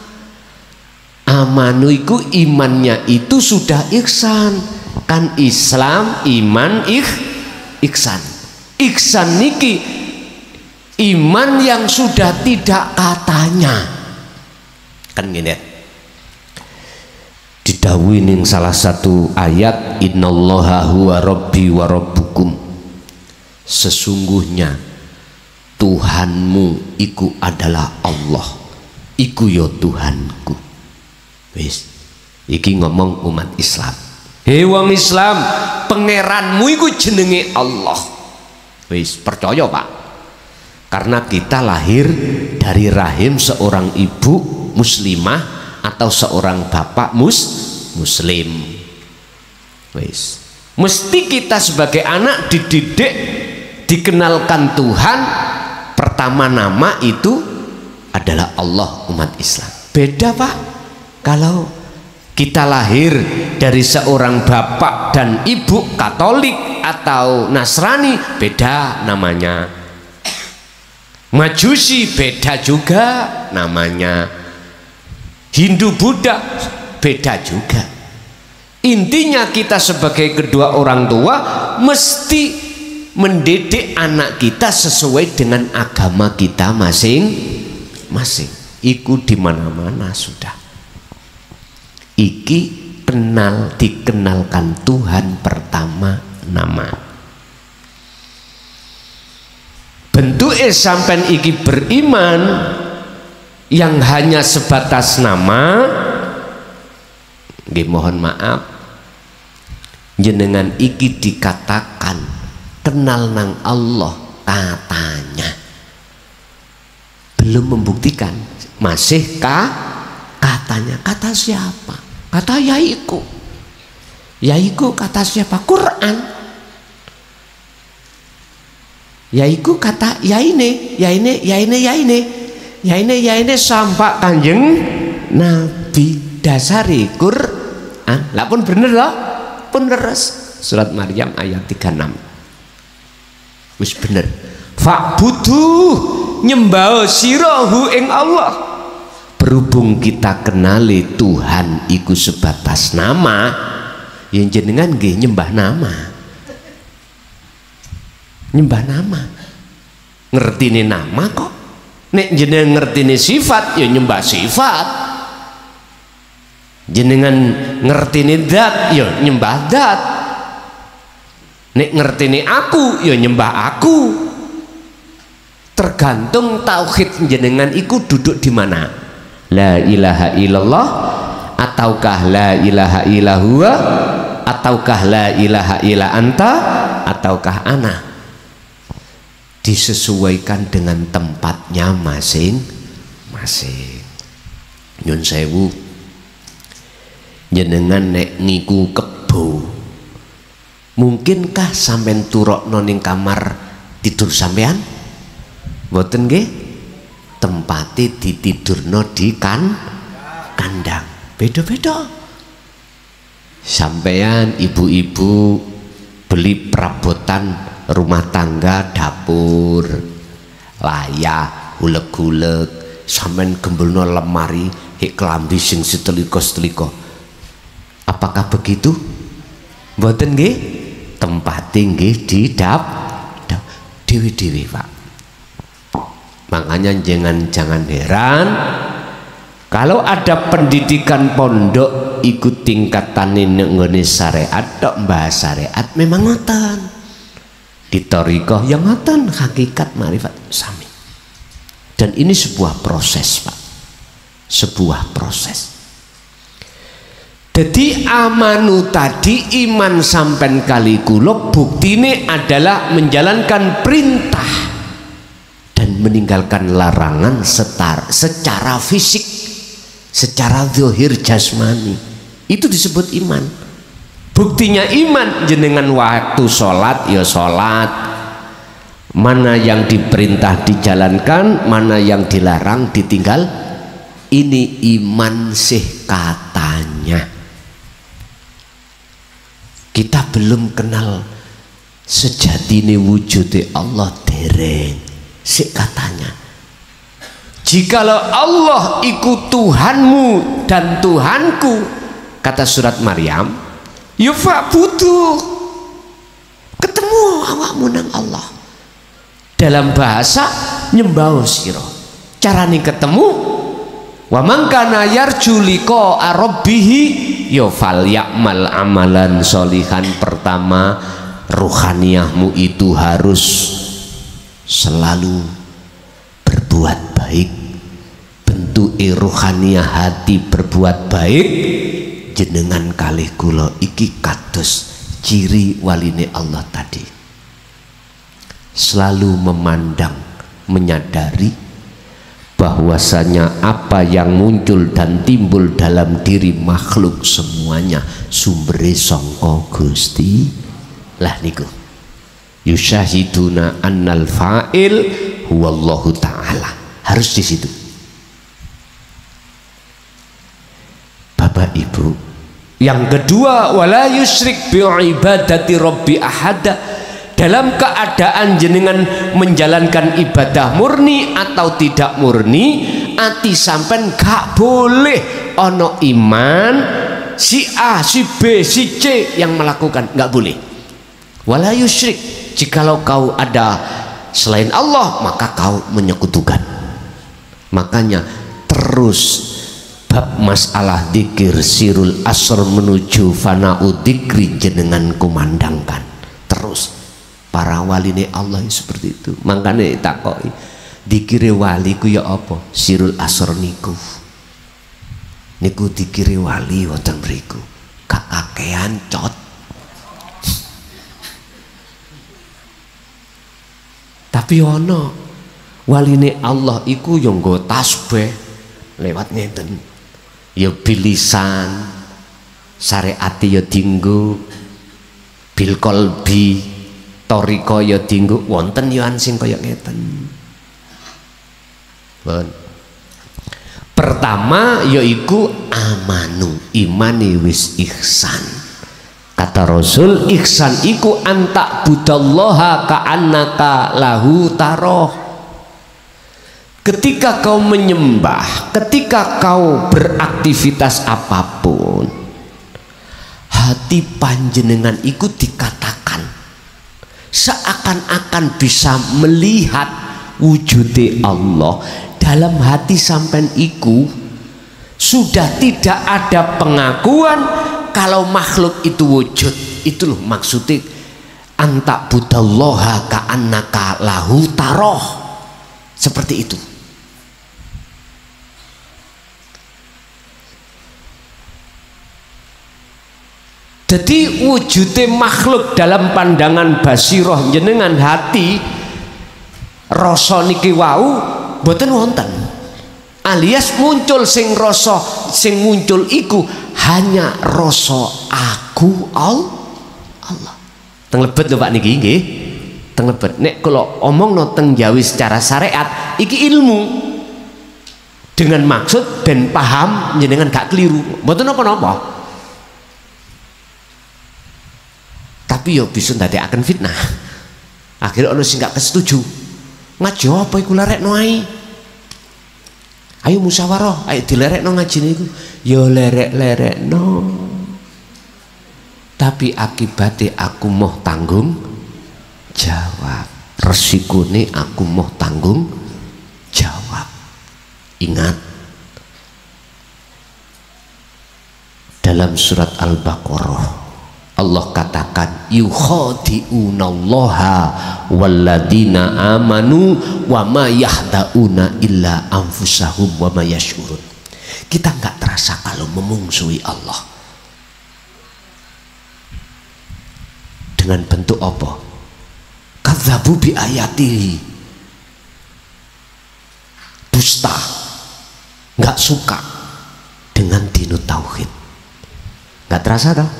Speaker 1: Amanu iku imannya itu sudah ihsan kan, Islam iman ih ihsan. Ihsan niki iman yang sudah tidak katanya kan gini, didhawuhi ning salah satu ayat innallaha huwa rabbi wa rabbukum, sesungguhnya Tuhanmu iku adalah Allah, iku yo Tuhanku. Wis iki ngomong umat Islam. Hei wong Islam, pangeranmu iku jenenge Allah. Wis percaya Pak, karena kita lahir dari rahim seorang ibu muslimah atau seorang bapak mus muslim. Wis mesti kita sebagai anak dididik, dikenalkan Tuhan. Pertama nama itu adalah Allah, umat Islam. Beda Pak kalau kita lahir dari seorang bapak dan ibu Katolik atau Nasrani, beda namanya. Majusi beda juga namanya. Hindu Buddha beda juga. Intinya kita sebagai kedua orang tua mesti mendidik anak kita sesuai dengan agama kita masing-masing. Iku di mana-mana sudah. Iki kenal, dikenalkan Tuhan pertama nama. Bentuknya sampai iki beriman yang hanya sebatas nama, nggih mohon maaf, jenengan iki dikatakan kenal nang Allah katanya, belum membuktikan, masih kah katanya. Kata siapa? Kata yaiku. Yaiku kata siapa? Quran. yaiku kata ya ini ya ini ya ini ya ini ya ini ya ini sampai Kanjeng Nabi dasari Quran lah pun bener loh pun leres surat Maryam ayat tiga puluh enam wis bener fa'budu nyembah sirahu ing Allah. Berhubung kita kenali Tuhan iku sebatas nama yang jenengan nggih nyembah nama nyembah nama ngertine nama kok nek jenengan ngertine sifat ya nyembah sifat jenengan ngertine zat ya nyembah zat nek ngertine aku ya nyembah aku tergantung tauhid jenengan iku duduk di mana la ilaha illallah ataukah la ilaha illallah ataukah la ilaha illa anta ataukah ana disesuaikan dengan tempatnya masing-masing. Nyun sewu jenengan nek niku kebo mungkinkah sampean turokno ning kamar tidur sampean mboten nggih tempate ditidurno di kan kandang beda-beda sampean ibu-ibu beli perabotan rumah tangga dapur layah uleg-uleg sampean gembelno lemari hik klambi sing seteliko-seteliko apakah begitu mboten nggih tempate nggih di dap dewi-dewi Pak. Makanya jangan jangan heran kalau ada pendidikan pondok ikut tingkatan nggone syariat tok mbah syariat memang ngoten di thariqah yang ngoten hakikat marifat sami dan ini sebuah proses Pak sebuah proses jadi amanu tadi iman sampen kali kula buktine adalah menjalankan perintah dan meninggalkan larangan setar, secara fisik secara zahir jasmani itu disebut iman. Buktinya iman jenengan waktu sholat ya sholat mana yang diperintah dijalankan mana yang dilarang ditinggal ini iman sih katanya kita belum kenal sejatine wujude Allah dereng sik katanya jikalau Allah iku Tuhanmu dan Tuhanku kata surat Maryam yufa butuh ketemu awakmu nang Allah dalam bahasa nyembah sira carane ketemu wa man kana yarju liqa rabbih ya fal ya'mal amalan sholihan pertama ruhaniyahmu itu harus selalu berbuat baik bentuk ruhaniyah hati berbuat baik jenengan kalih kula iki kados ciri waline Allah tadi selalu memandang menyadari bahwasanya apa yang muncul dan timbul dalam diri makhluk semuanya sumbere sangka Gusti lah niku yusyahiduna annal fa'il huwallahu ta'ala harus di situ Bapak Ibu. Yang kedua wala yusyrik bi ibadati rabbi ahada dalam keadaan jenengan menjalankan ibadah murni atau tidak murni ati sampean gak boleh ono iman si A si B si C yang melakukan nggak boleh wala yusyrik jikalau kau ada selain Allah maka kau menyekutukan makanya terus bab masalah dzikir sirul asr menuju fana'u dzikri jenengan kumandangkan terus para wali ini Allah seperti itu makanya takoki dzikire wali ku ya apa sirul asr niku niku dzikire wali wonten mriku kakakean cot tapi ono waline Allah iku yang nggo tasbih lewat ngeten ya bilisan syariat ya dinggo bil qalbi toriko ya dienggo wonten ya sing kaya ngeten. Bon. Pertama yaiku amanu, imani wis ihsan. Kata Rasul, ihsan iku antak budallaha ka'annaka lahu taroh. Ketika kau menyembah, ketika kau beraktivitas apapun, hati panjenengan iku dikatakan seakan-akan bisa melihat wujudi Allah. Dalam hati sampean iku sudah tidak ada pengakuan kalau makhluk itu wujud. Itu loh maksudnya antak budallaha ka'annaka lahu taroh, seperti itu. Jadi wujudnya makhluk dalam pandangan basiroh jenengan hati rasa niki wau boten wonten, alias muncul sing rasa sing muncul iku hanya rasa aku Allah. Teng lebet lho Pak niki nggih, teng lebet. Nek kula omongno teng Jawi secara syariat iki ilmu dengan maksud ben paham jenengan gak keliru, boten napa-napa. Tapi yo bisa ndadekaken fitnah. Akhirnya ono sing gak kesetuju. Ngaji apa iku lerekno ae? Ayo musyawarah, ayo dilerekno ngajine iku. Yo lerek-lerekno. Tapi akibatnya aku mau tanggung jawab. Resikone aku mau tanggung jawab. Ingat dalam surat Al-Baqarah Allah katakan yukhadi'unallaha walladina amanu wa ma yahda'una illa anfusahum wa ma yash'urun. Kita nggak terasa kalau memungsuhi Allah dengan bentuk apa? Kadzabu bi ayatihi, dusta, nggak suka dengan dinu tauhid. Nggak terasa tau?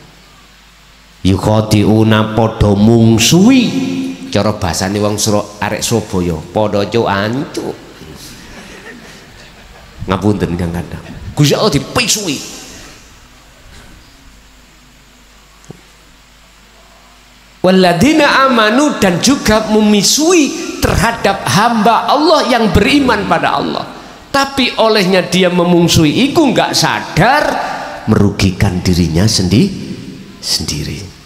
Speaker 1: Yukhadi'una podo mungsuhi, cara bahasane wong Suro arek Surabaya podo cuk ancuk. Ngapunten Kang Kadang, Gusti Allah dipisuhi. Walladzina amanu, dan juga memisui terhadap hamba Allah yang beriman pada Allah, tapi olehnya dia memungsuhi iku nggak sadar merugikan dirinya sendi sendiri.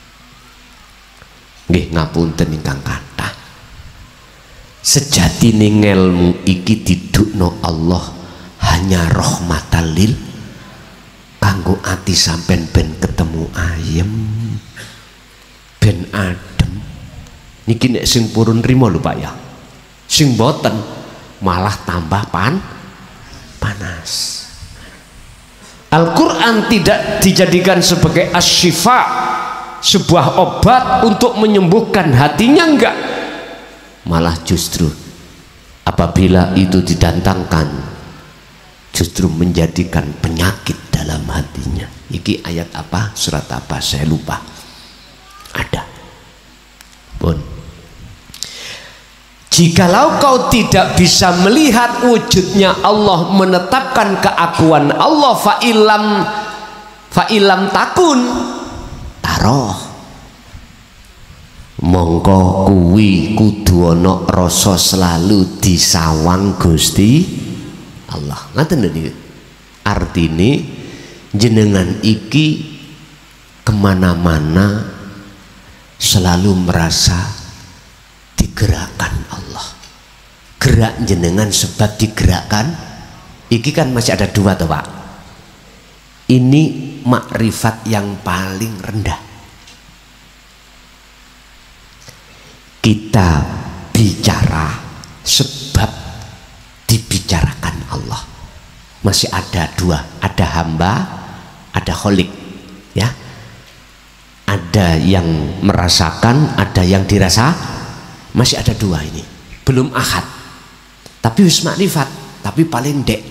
Speaker 1: Nggih ngapunten ingkang kathah, sejatine ngelmu iki didukno Allah hanya rahmatan lil kanggo ati sampean ben ketemu ayem, ben adem. Niki nek sing purun rimo lho Pak ya, sing boten malah tambah pan panas. Al-Quran tidak dijadikan sebagai asyifa, sebuah obat untuk menyembuhkan hatinya, enggak, malah justru apabila itu didatangkan justru menjadikan penyakit dalam hatinya. Iki ayat apa, surat apa saya lupa, ada pun. Jikalau kau tidak bisa melihat wujudnya Allah, menetapkan keakuan Allah, fa'ilam fa'ilam takun taroh, mongko kuwi kudu ana rasa selalu disawang Gusti Allah. Ngaten lho, artine jenengan iki kemana-mana selalu merasa digerakkan Allah. Gerak jenengan sebab digerakkan. Iki kan masih ada dua toh Pak. Ini makrifat yang paling rendah. Kita bicara sebab dibicarakan Allah. Masih ada dua, ada hamba, ada kholik, ya. Ada yang merasakan, ada yang dirasa. Masih ada dua ini, belum ahad. Tapi wis makrifat, tapi paling dek.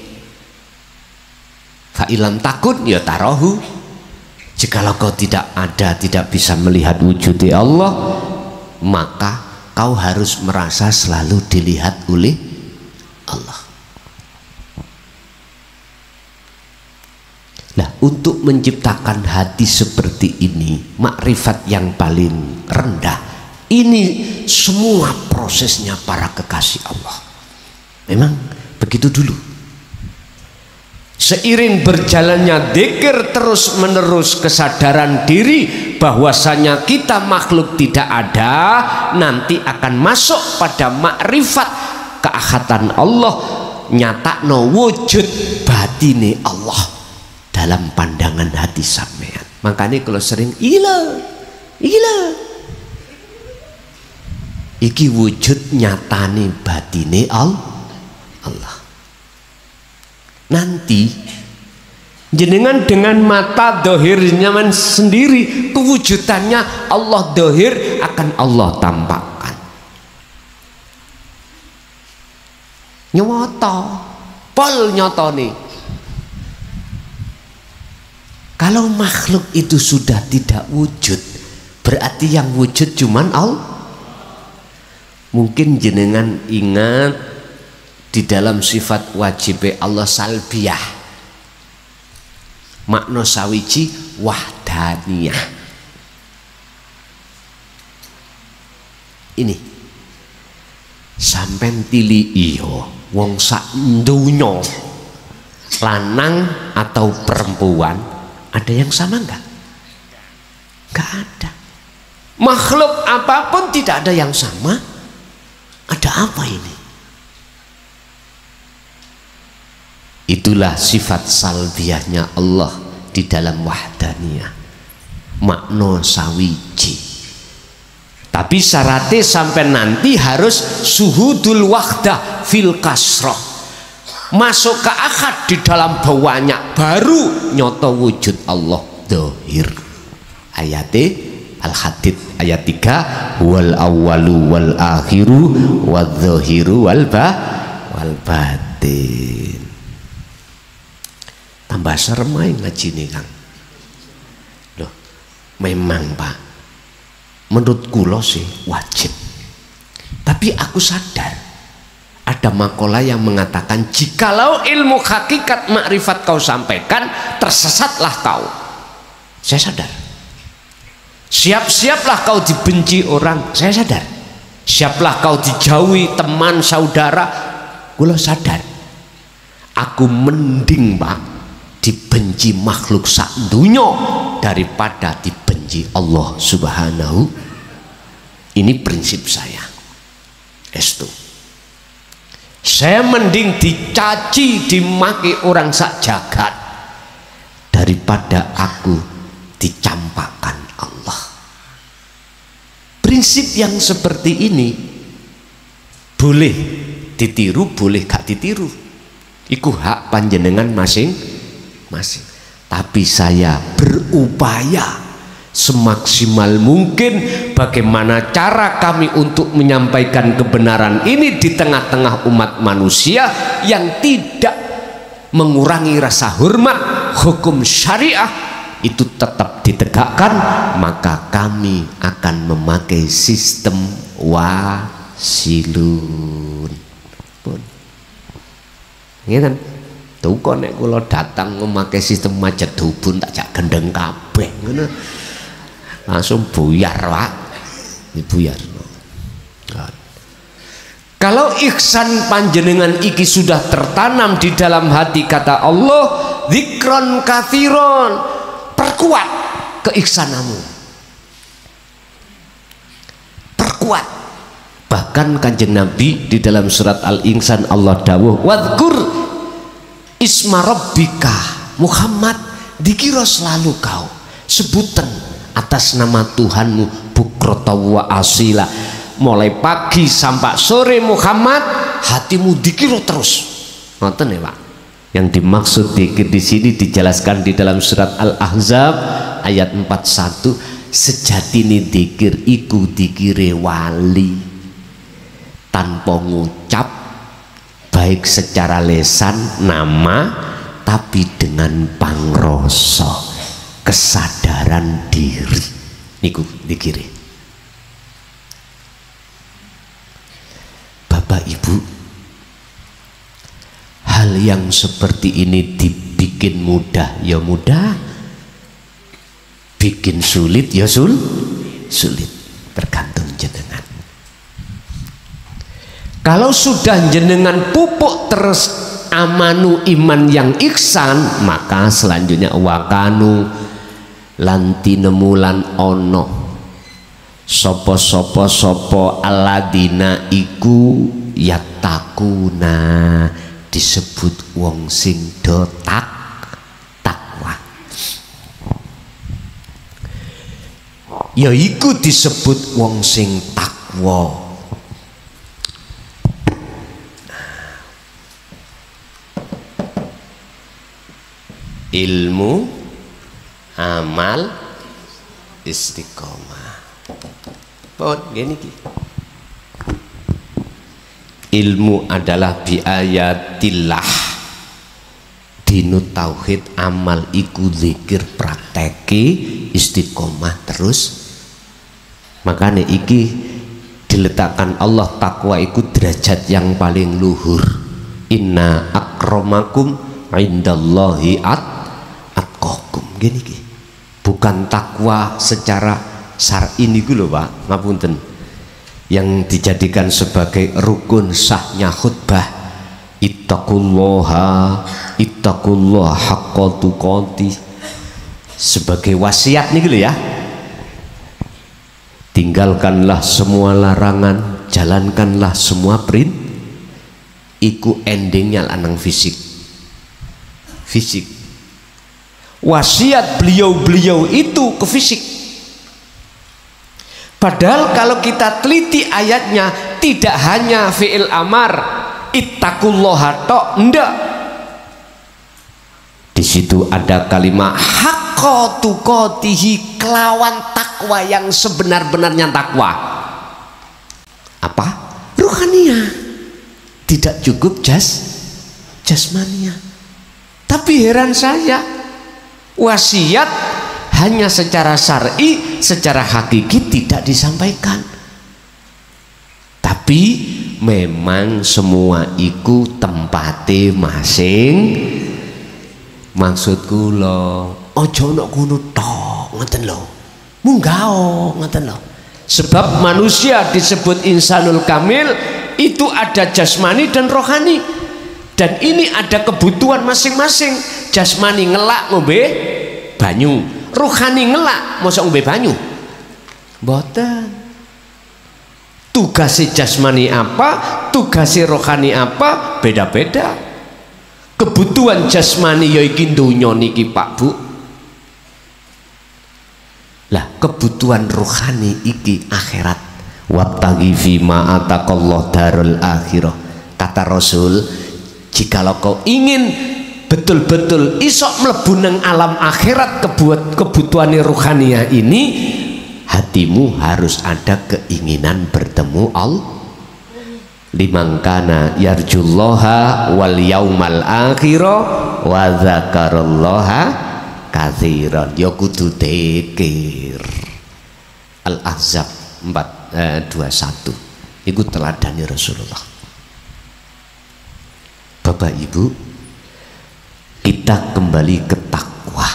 Speaker 1: Fa'ilam takut ya tarohu. Jikalau kau tidak ada, tidak bisa melihat wujud Allah, maka kau harus merasa selalu dilihat oleh Allah. Nah, untuk menciptakan hati seperti ini, makrifat yang paling rendah, ini semua prosesnya para kekasih Allah. Memang begitu dulu. Seiring berjalannya dzikir terus menerus, kesadaran diri bahwasanya kita makhluk tidak ada, nanti akan masuk pada makrifat keahatan Allah, nyatakno wujud batine Allah dalam pandangan hati sampean. Makanya kalau sering ilah ilah iki wujud nyatane batine Allah. Nanti jenengan dengan mata dohirnya sendiri, kewujudannya Allah dohir akan Allah tampakkan. Nyoto pol nyoto nih. Kalau makhluk itu sudah tidak wujud, berarti yang wujud cuman Allah. Mungkin jenengan ingat di dalam sifat wajib Allah salbiyah, makna sawiji wahdaniyah. Ini sampen tili iyo wong sak donya, lanang atau perempuan, ada yang sama enggak? Enggak ada. Makhluk apapun tidak ada yang sama. Ada apa ini? Itulah sifat salbiyahnya Allah di dalam wahdaniyah, makna sawiji. Tapi syaratnya sampai nanti harus suhudul wahdah fil kasroh, masuk ke akad di dalam banyak, baru nyoto wujud Allah dohir. Ayatnya Al-Hadid ayat tiga, wal awwalu wal akhiru wal dhahiru wal ba wal batin. Tambah serem aja ngaji nih Kang. Loh, memang Pak, menurut kula sih wajib. Tapi aku sadar ada makalah yang mengatakan jikalau ilmu hakikat makrifat kau sampaikan, tersesatlah kau. Saya sadar. Siap-siaplah kau dibenci orang, saya sadar. Siaplah kau dijauhi teman saudara, kula sadar. Aku mending Pak dibenci makhluk sak dunya daripada dibenci Allah Subhanahu. Ini prinsip saya. Estu. Saya mending dicaci, dimaki orang sak jagat daripada aku dicampakkan Allah. Prinsip yang seperti ini boleh ditiru, boleh gak ditiru. Iku hak panjenengan masing-masing. Tapi saya berupaya semaksimal mungkin bagaimana cara kami untuk menyampaikan kebenaran ini di tengah-tengah umat manusia yang tidak mengurangi rasa hormat hukum syariah itu tetap ditegakkan, maka kami akan memakai sistem wasilun pun. Ngeten. Tuh kok nek kula datang memakai sistem macet dubun tak jak gendeng kabeh ngono. Langsung buyar Pak, buyar. Kalau ihsan panjenengan iki sudah tertanam di dalam hati, kata Allah, zikron kathiron, perkuat keihsanamu, perkuat. Bahkan kanjeng Nabi di dalam surat Al-Insan Allah dawuh, wadkur isma rabbika Muhammad, dikira selalu kau sebutan atas nama Tuhanmu bukrata wa asila, mulai pagi sampai sore Muhammad hatimu dikira terus. Nonton ya Pak, yang dimaksud dikir di sini dijelaskan di dalam surat Al-Ahzab ayat empat puluh satu, sejatine dikir iku dikire wali tanpa ngucap, baik secara lesan nama, tapi dengan pangroso, kesadaran diri. Niku dikiri. Bapak Ibu, hal yang seperti ini dibikin mudah ya mudah, bikin sulit ya sul sulit, tergantung jenengan. Kalau sudah jenengan pupuk terus amanu iman yang ihsan, maka selanjutnya wakanu lanti nemulan ono sopo sopo sopo aladina iku yatakuna, disebut wong sing do tak takwa, ya iku disebut wong sing takwa. Ilmu, amal, istiqomah. Pon gini ki. Ilmu adalah biayatillah, dinu tauhid, amal iku zikir prakteki, istiqomah terus. Makanya iki diletakkan Allah, takwa iku derajat yang paling luhur. Inna akramakum indallahi at atqakum. Gini ki, bukan takwa secara syar'i niku lho Pak, ngapunten, yang dijadikan sebagai rukun sahnya khutbah. Ittaqullaha ittaqullaha haqqa tuqati, sebagai wasiat niku lho ya. Tinggalkanlah semua larangan, jalankanlah semua perintah. Iku endingnya lanang fisik. Fisik. Wasiat beliau-beliau itu ke fisik. Padahal kalau kita teliti ayatnya, tidak hanya fi'il amar ittaqullaha tok, ndak. Di situ ada kalimat haqqa tuqatihi, kelawan takwa yang sebenar-benarnya takwa. Apa? Ruhaniyah. Tidak cukup jas jasmania. Tapi heran saya, wasiat hanya secara syar'i, secara hakiki tidak disampaikan. Tapi memang semua iku tempate masing. Maksudku lo, ojo nok kuno tok, ngoten lo, munggah ngoten lo. Sebab manusia disebut insanul kamil, itu ada jasmani dan rohani, dan ini ada kebutuhan masing-masing. Jasmani ngelak ngombe banyu, rohani ngelak mosok ngombe banyu, mboten. Tugasnya jasmani apa, tugasnya rohani apa, beda-beda. Kebutuhan jasmani ya iki donya niki Pak Bu. Lah kebutuhan rohani iki akhirat. Wabtaghi fima ataqallahu darul akhirah. Kata Rasul, jikalau kau ingin betul-betul isok mlebu nang alam akhirat, kebuat kebutuhan rohaniah ini, hatimu harus ada keinginan bertemu Allah. Limangkana yarjullaha wal yaumal akhirah wa dzakarallaha katsiran, ya kudu dzikir. Al-Ahzab empat dua puluh satu iku teladani Rasulullah. Bapak Ibu, kita kembali ke takwa.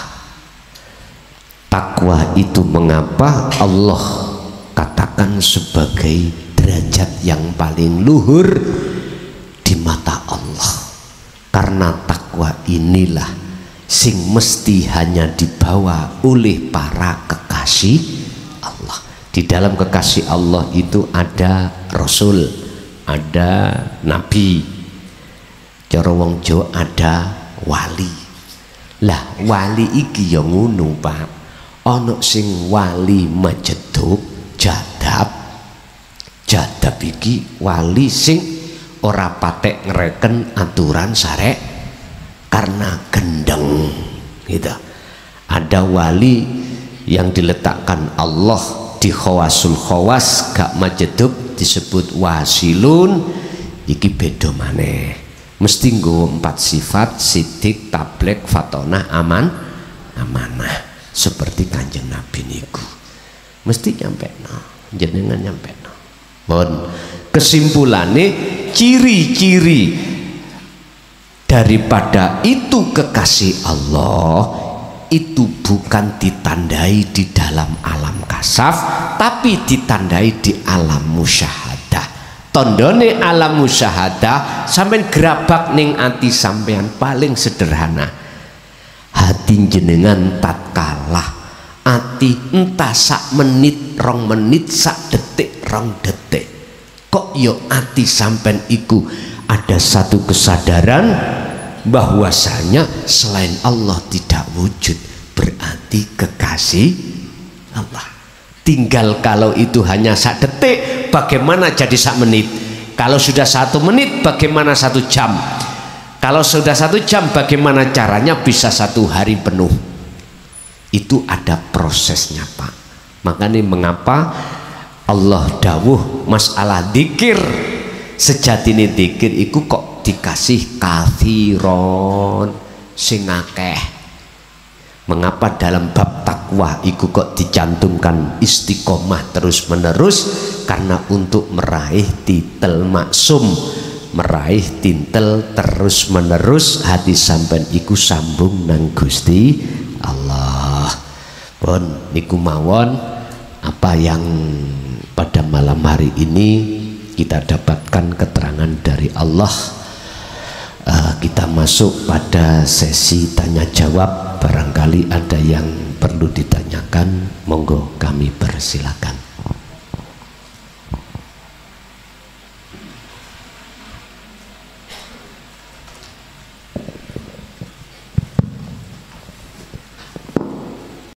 Speaker 1: Takwa itu mengapa Allah katakan sebagai derajat yang paling luhur di mata Allah? Karena takwa inilah sing mesti hanya dibawa oleh para kekasih Allah. Di dalam kekasih Allah itu ada Rasul, ada Nabi, cara wong Jawa ada wali. Lah wali iki ya ngono Pak, ana sing wali majeduk jadab. Jadab iki wali sing ora patek ngereken aturan syarek karena gendeng gitu. Ada wali yang diletakkan Allah di khawasul khawas, gak majeduk, disebut wasilun. Iki beda maneh, mesti nggawa empat sifat: sidik, tablek, fatonah, aman, amanah. Seperti Kanjeng Nabi niku mesti nyampe no, jenengan nyampe no. Bon, kesimpulannya ciri-ciri daripada itu kekasih Allah itu bukan ditandai di dalam alam kasaf, tapi ditandai di alam musyahadah. Tondone alam musyahadah sampean gerabak ning ati sampean paling sederhana. Hati jenengan tatkala ati entah sak menit rong menit sak detik rong detik kok yo ati sampean iku ada satu kesadaran bahwasanya selain Allah tidak wujud, berarti kekasih Allah. Tinggal kalau itu hanya sak detik, bagaimana jadi sak menit? Kalau sudah satu menit, bagaimana satu jam? Kalau sudah satu jam, bagaimana caranya bisa satu hari penuh? Itu ada prosesnya, Pak. Makanya mengapa Allah dawuh masalah dzikir, sejatine dzikir iku kok dikasih kathiron sing akeh. Mengapa dalam bab takwa iku kok dicantumkan istiqomah terus menerus? Karena untuk meraih titel maksum, meraih tintel terus menerus hati sampean iku sambung nang Gusti Allah. Pun niku mawon apa yang pada malam hari ini kita dapatkan keterangan dari Allah. Uh, kita masuk pada sesi tanya jawab. Barangkali ada yang perlu ditanyakan, monggo kami persilakan.